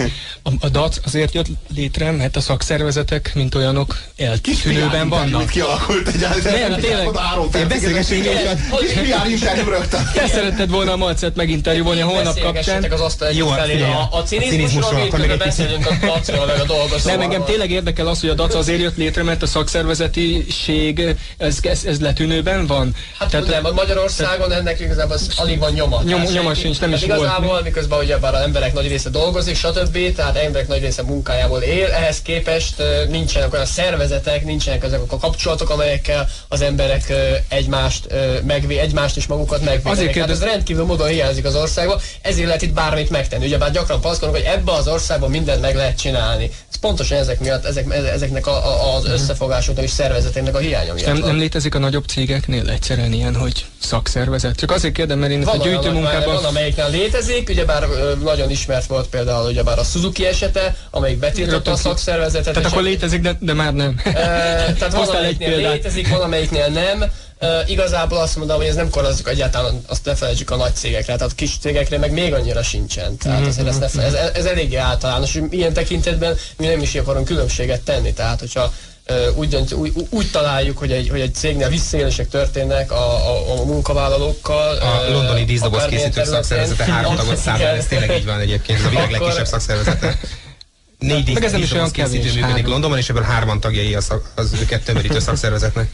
a, a dac azért jött létre, mert a szakszervezetek, mint olyanok, eltűnőben vannak. Kis kialakult egy Nem, tényleg. Én beszélgessünk egy kis pé er interjú rögtön. Te szeretted volna a Marcelt meginterjúvolni a holnap kapcsán. Az asztal egyik felé. A, a cinizmusról, miközben beszélünk a dacról, meg a dolgozóval. Nem, engem tényleg érdekel az, hogy a dac azért jött létre, mert a szakszervezetiség, ez, ez, ez letűnőben van. Hát tehát, nem, Magyarországon ennek igazából alig van nyoma. Nyom, nyoma sincs, nem is volt. Igazából, miközben ugye bár az emberek nagy része dolgozik, stb. Tehát emberek nagy része munkájából él, ehhez képest nincsenek olyan szervezetek, nincsenek ezek a kapcsolatok, amelyekkel az emberek egymást megvé, egymást és magukat megvédenek. Hát ez rendkívül módon hiányzik az országban, ezért lehet itt bármit megtenni. Ugyebár gyakran panaszkodunk, hogy ebben az országban mindent meg lehet csinálni. Ez pontosan ezek miatt, ezek, ezeknek a, a, az összefogásoknak és szervezeteknek a hiánya miatt. Nem, nem létezik a nagyobb cégeknél egyszerűen ilyen, hogy szakszervezet? Csak azért kérdem, mert én van a gyűjtőmunkában... Van, amelyiknél létezik, ugyebár nagyon ismert volt például ugyebár a Suzuki esete, amelyik betiltotta a szakszervezetet. Tehát akkor létezik, de, de már nem. E, tehát van, amelyiknél létezik, van, amelyiknél nem. E, igazából azt mondom, hogy ez nem korlátozik egyáltalán, azt ne felejtsük a nagy cégekre, tehát a kis cégekre meg még annyira sincsen. Tehát azért ez, ne, ez, ez eléggé általános, ilyen tekintetben mi nem is akarunk különbséget tenni. Tehát, hogyha Úgy, dönt, úgy, úgy találjuk, hogy egy, hogy egy cégnél visszaélések történnek a, a, a munkavállalókkal. A londoni díszdoboz készítők szakszervezete három tagot számol, ez tényleg így van egyébként, a világ legkisebb szakszervezete. Négy díszdoboz készítő működik Londonban, és ebből hárman tagjai az, az őket tömörítő szakszervezetnek.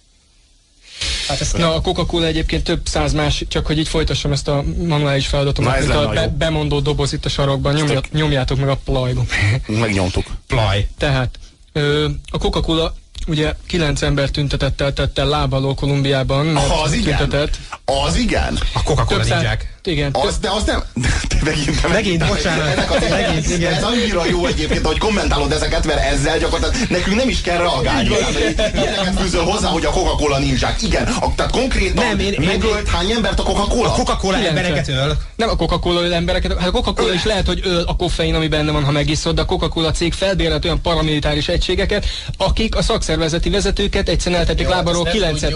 Hát na, a Coca-Cola egyébként több száz más, csak hogy így folytassam ezt a manuális feladatomat, mint a be, bemondó doboz itt a sarokban, nyomját, nyomjátok meg a plajba. Megnyomtuk. Plaj. Tehát A Coca-Cola ugye kilenc ember tüntetett el, tett el lábaló Kolumbiában. Ah, az igen. Tüntetett. Az igen. A Coca-Cola ninják. Igen. Az, de az nem... De megint, de megint, megint bocsánat. Az, megint, igen. Ez annyira jó egyébként, hogy kommentálod ezeket, mert ezzel gyakorlatilag nekünk nem is kell reagálni. Ilyeneket fűzöl hozzá, hogy a Coca-Cola nincsák. Igen, a, tehát konkrétan nem, én, megölt én, hány embert a Coca-Cola? A Coca-Cola embereket öl. Nem a Coca-Cola öl embereket, hát a Coca-Cola öl. Is lehet, hogy öl a koffein, ami benne van, ha megiszod, de a Coca-Cola cég felbérelt olyan paramilitáris egységeket, akik a szakszervezeti vezetőket egyszerűen eltették lábalról kilencet.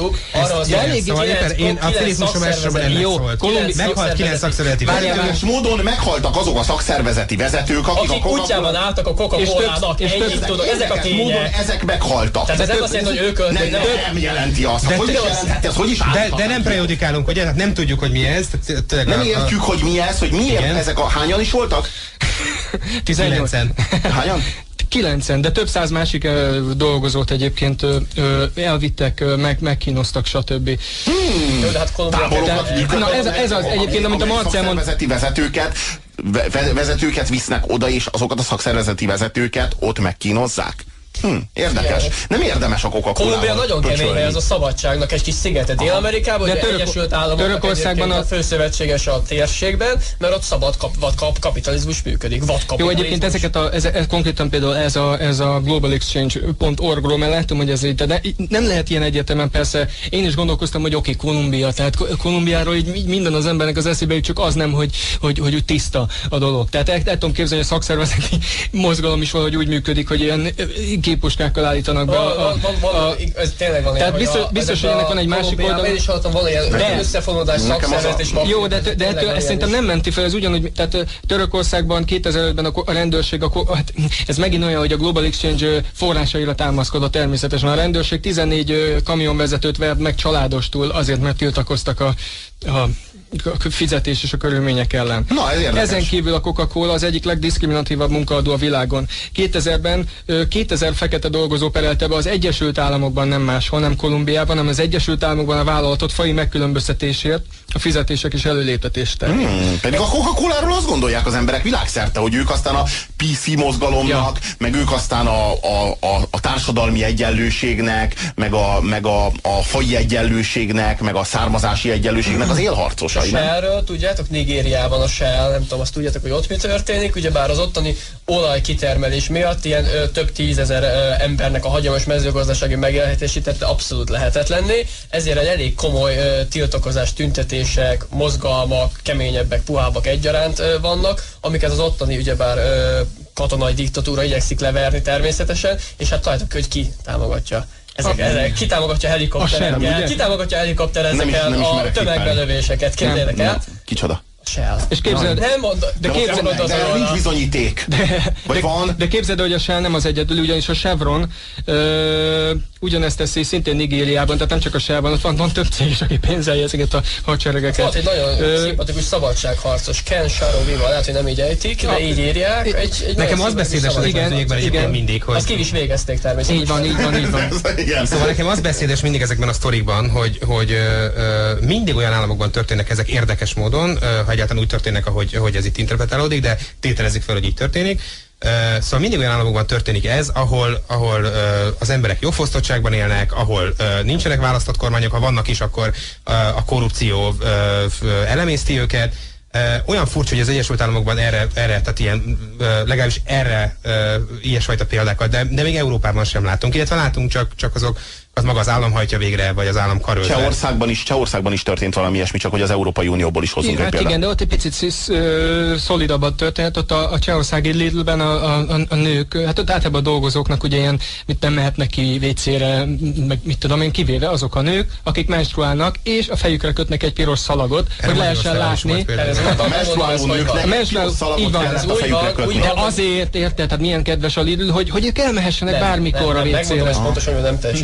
Én a filizmusra másról nem megszólt. Meghalt kilenc szakszervezeti vezetők. Módon meghaltak azok a szakszervezeti vezetők, akik, akik a útjában álltak a Coca-Colának. Ennyit tudok, ezek a tények. Ezek meghaltak. Tehát ez nem azt jelenti, hogy ők ölték. Nem, nem jelenti azt. Hogy is jelentheti, ez hogy is de, de nem prejudikálunk, ugye? Nem tudjuk, hogy mi ez. Nem értjük, hogy mi ez, hogy miért ezek a... Hányan is voltak? tizennyolc. Hányan? Kilencen, de több száz másik ö, dolgozót egyébként ö, ö, elvittek, ö, meg, megkínoztak, stb. Hmm. Jó, de hát Táborokat Na ez, ez az egyébként, amit a Marcel mond... Szakszervezeti vezetőket, vezetőket visznek oda, és azokat a szakszervezeti vezetőket ott megkínozzák. Hm, érdekes. Igen. Nem érdemes a Coca-Cola-val. Kolumbia nagyon kemény hely, az a szabadságnak egy kis szigete Dél-Amerikában, hogy török, Egyesült Államoknak egyébként a, a főszövetséges a térségben, mert ott szabad kap, vad kap, kapitalizmus működik. Vad kapitalizmus. Jó, egyébként ezeket a, ez, ez, konkrétan például ez a, ez a global exchange pont org-ról, mert látom, hogy ez így, de nem lehet ilyen egyetemen, persze én is gondolkoztam, hogy oké, okay, Kolumbia, tehát Kolumbiáról így minden az embernek az eszébe jut, csak az nem, hogy, hogy, hogy, hogy tiszta a dolog. Tehát el, el tudom képzelni, hogy a szakszervezeti mozgalom is valahogy úgy működik, hogy ilyen képuskákkal állítanak be. A, a, a, a, ez tényleg van. Tehát biztos, biztos hogy ennek van egy másik oldal. Én is hallottam, van ilyen összefonódás, szakszervezet és mafia. Jó, de, de, de ettől, ezt szerintem nem menti fel, ez ugyanúgy, tehát Törökországban kétezer-ötben a, a rendőrség, a, hát, ez megint olyan, hogy a Global Exchange forrásaira támaszkodott természetesen. A rendőrség tizennégy kamionvezetőt vert meg családostul azért, mert tiltakoztak a, a a fizetés és a körülmények ellen. Na, ez érdekes. Ezen kívül a Coca-Cola az egyik legdiszkriminatívabb munkaadó a világon. kétezerben kétezer fekete dolgozó perelte be az Egyesült Államokban, nem máshol, nem Kolumbiában, hanem az Egyesült Államokban a vállalatot faji megkülönböztetésért, a fizetések és előléptetést. Hmm, pedig a Coca-Coláról azt gondolják az emberek világszerte, hogy ők aztán a pé cé mozgalomnak, ja. meg ők aztán a, a, a, a társadalmi egyenlőségnek, meg a, meg a, a faji egyenlőségnek, meg a származási egyenlőségnek az élharcos. A Shell-ről, tudjátok, Nigériában a Shell, nem tudom, azt tudjátok, hogy ott mi történik, ugyebár az ottani olajkitermelés miatt ilyen ö, több tízezer ö, embernek a hagyományos mezőgazdasági megélhetését tette abszolút lehetetlenné, ezért egy elég komoly ö, tiltakozás, tüntetések, mozgalmak, keményebbek, puhábbak egyaránt ö, vannak, amiket az ottani ugyebár ö, katonai diktatúra igyekszik leverni természetesen, és hát találtuk, hogy ki támogatja. Ezek, ezek, ki támogatja helikopterekkel, ki támogatja helikopterezekkel a tömegbelövéseket, képzeljétek el. Kicsoda? Shell. És képzeld, nem mondod, de, de, képzeld, de, de, de nincs bizonyíték. De, Vagy de, van? De képzeld, hogy a Shell nem az egyedül, ugyanis a Chevron ö, ugyanezt teszi szintén Nigériában, tehát nem csak a Shell van, van, van több cég is, aki pénzelje ezeket a hadseregeket. Volt egy nagyon ö, szimpatikus szabadságharcos, Ken Sharovival, lehet, hogy nem így ejtik, de így írják. Egy, egy nekem az beszédes az ügyekben egyébként mindig, hogy... Azt ki is végezték természetesen. Így van, így van, így van. Szóval nekem az beszédes mindig ezekben a sztorikban, hogy, hogy ö, mindig olyan államokban történnek ezek érdekes módon, ö, ha egyáltalán úgy történnek, ahogy, ahogy ez itt interpretálódik, de tételezik fel, hogy így történik. Uh, szóval mindig olyan államokban történik ez, ahol, ahol uh, az emberek jó fosztottságban élnek, ahol uh, nincsenek választott kormányok, ha vannak is, akkor uh, a korrupció uh, elemészti őket. Uh, olyan furcsa, hogy az Egyesült Államokban erre, erre tehát ilyen, uh, legalábbis erre uh, ilyesfajta példákat, de, de még Európában sem látunk, illetve látunk csak, csak azok, az maga az állam hajtja végre, vagy az állam karöltve. Csehországban is, Csehországban is történt valami ilyesmi, csak hogy az Európai Unióból is hozunk igen, egy hát példát. igen, de ott egy picit szisz, ö, szolidabban történt, ott a, a csehországi Lidlben a, a, a nők, hát ott általában a dolgozóknak ugye ilyen, mit nem mehetnek ki vécére, meg mit tudom én, kivéve azok a nők, akik menstruálnak, és a fejükre kötnek egy piros szalagot, erre hogy lehessen látni. A menstruáló nőknek egy piros szalagot kellett a fejükre kötni. De azért érted, tehát milyen kedves a Lidl, hogy, hogy ők elmehessenek bármikor a vécére. Megmondom, ezt pontosan, hogy nem teljesen értem.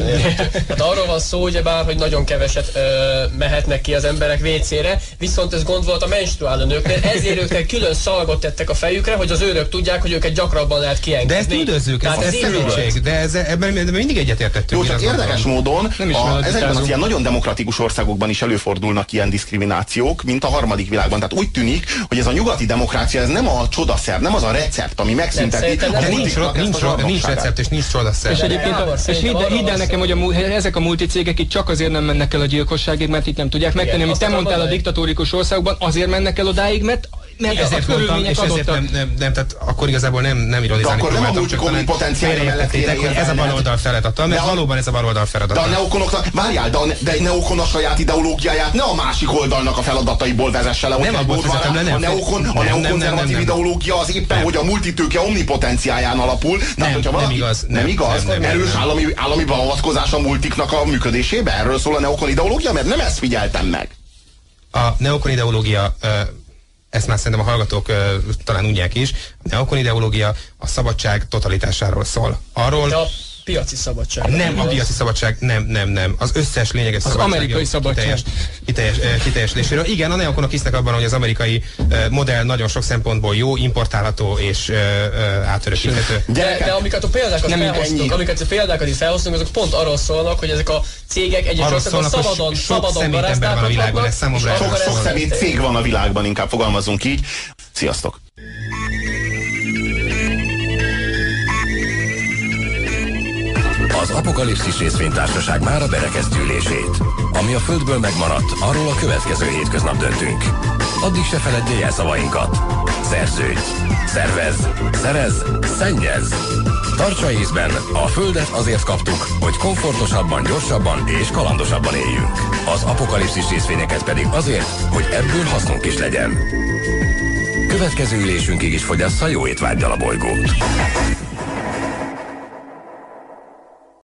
Tehát arról van szó, ugyebár, hogy nagyon keveset ö, mehetnek ki az emberek vécére, viszont ez gond volt a menstruáló nőknél, ezért ők külön szalagot tettek a fejükre, hogy az őrök tudják, hogy őket gyakrabban lehet kiengedni. De ezt üdvözlük, ez, ez személység, de ez, ebben, ebben mindig egyetértettünk. Jó, csak érdekes módon a, ezekben az ilyen nagyon demokratikus országokban is előfordulnak ilyen diszkriminációk, mint a harmadik világban. Tehát úgy tűnik, hogy ez a nyugati demokrácia, ez nem a csodaszer, nem az a recept, ami megszünteti. De nincs, nincs, nincs recept és nincs csodaszer. És egyébként, és hidd el nekem, hogy a, ezek a multicégek itt csak azért nem mennek el a gyilkosságig, mert itt nem tudják megtenni, amit te mondtál a diktatórikus országokban, azért mennek el odáig, mert mert ezért mondtam, és ezért nem, nem, nem, tehát akkor igazából nem, nem ironizálni próbáltam. De akkor nem a multikommunipotenciája mellett hogy ez a baloldal feladata, mert valóban ez a baloldal feladata. De a neokonoknak, várjál, de a, de a neokon a saját ideológiáját ne a másik oldalnak a feladataiból vezesse le, hogy nem abból vezetem le, nem. A neokon, a neokonzervatív ideológia az éppen, hogy a multitőke omnipotenciáján alapul. Nem, nem igaz. Nem igaz? Erős állami beavatkozás a multiknak a működésébe? Erről szól a neokon ideológia? Mert nem ezt figyeltem meg. A neokon ideológia, ezt már szerintem a hallgatók uh, talán tudják is, a neokon ideológia a szabadság totalitásáról szól. Arról... De a piaci szabadság. Nem, a piaci szabadság, nem, nem, nem. Az összes lényeges az szabadság. Az amerikai szabadság. Kiteljes, kiteljesítéséről. Igen, a neokonok hisznek abban, hogy az amerikai uh, modell nagyon sok szempontból jó, importálható és uh, uh, átörökíthető. De, de amiket a példákat felhoztunk, amiket a példákat is felhoztunk, azok pont arról szólnak, hogy ezek a cégek egyes országban szabadon, szabadon garázdálkodhatnak. Sok, sok szemét cég van a világban, inkább fogalmazunk így. Sziasztok! Az Apokalipszis részvénytársaság mára berekezd ülését. Ami a Földből megmaradt, arról a következő hétköznap döntünk. Addig se feledjél el szavainkat. Szerződj, szervez, szerez, szennyez. Tartsa észben, a Földet azért kaptuk, hogy komfortosabban, gyorsabban és kalandosabban éljünk. Az Apokalipszis részvényeket pedig azért, hogy ebből hasznunk is legyen. Következő ülésünkig is fogyassza jó étvággyal a bolygót.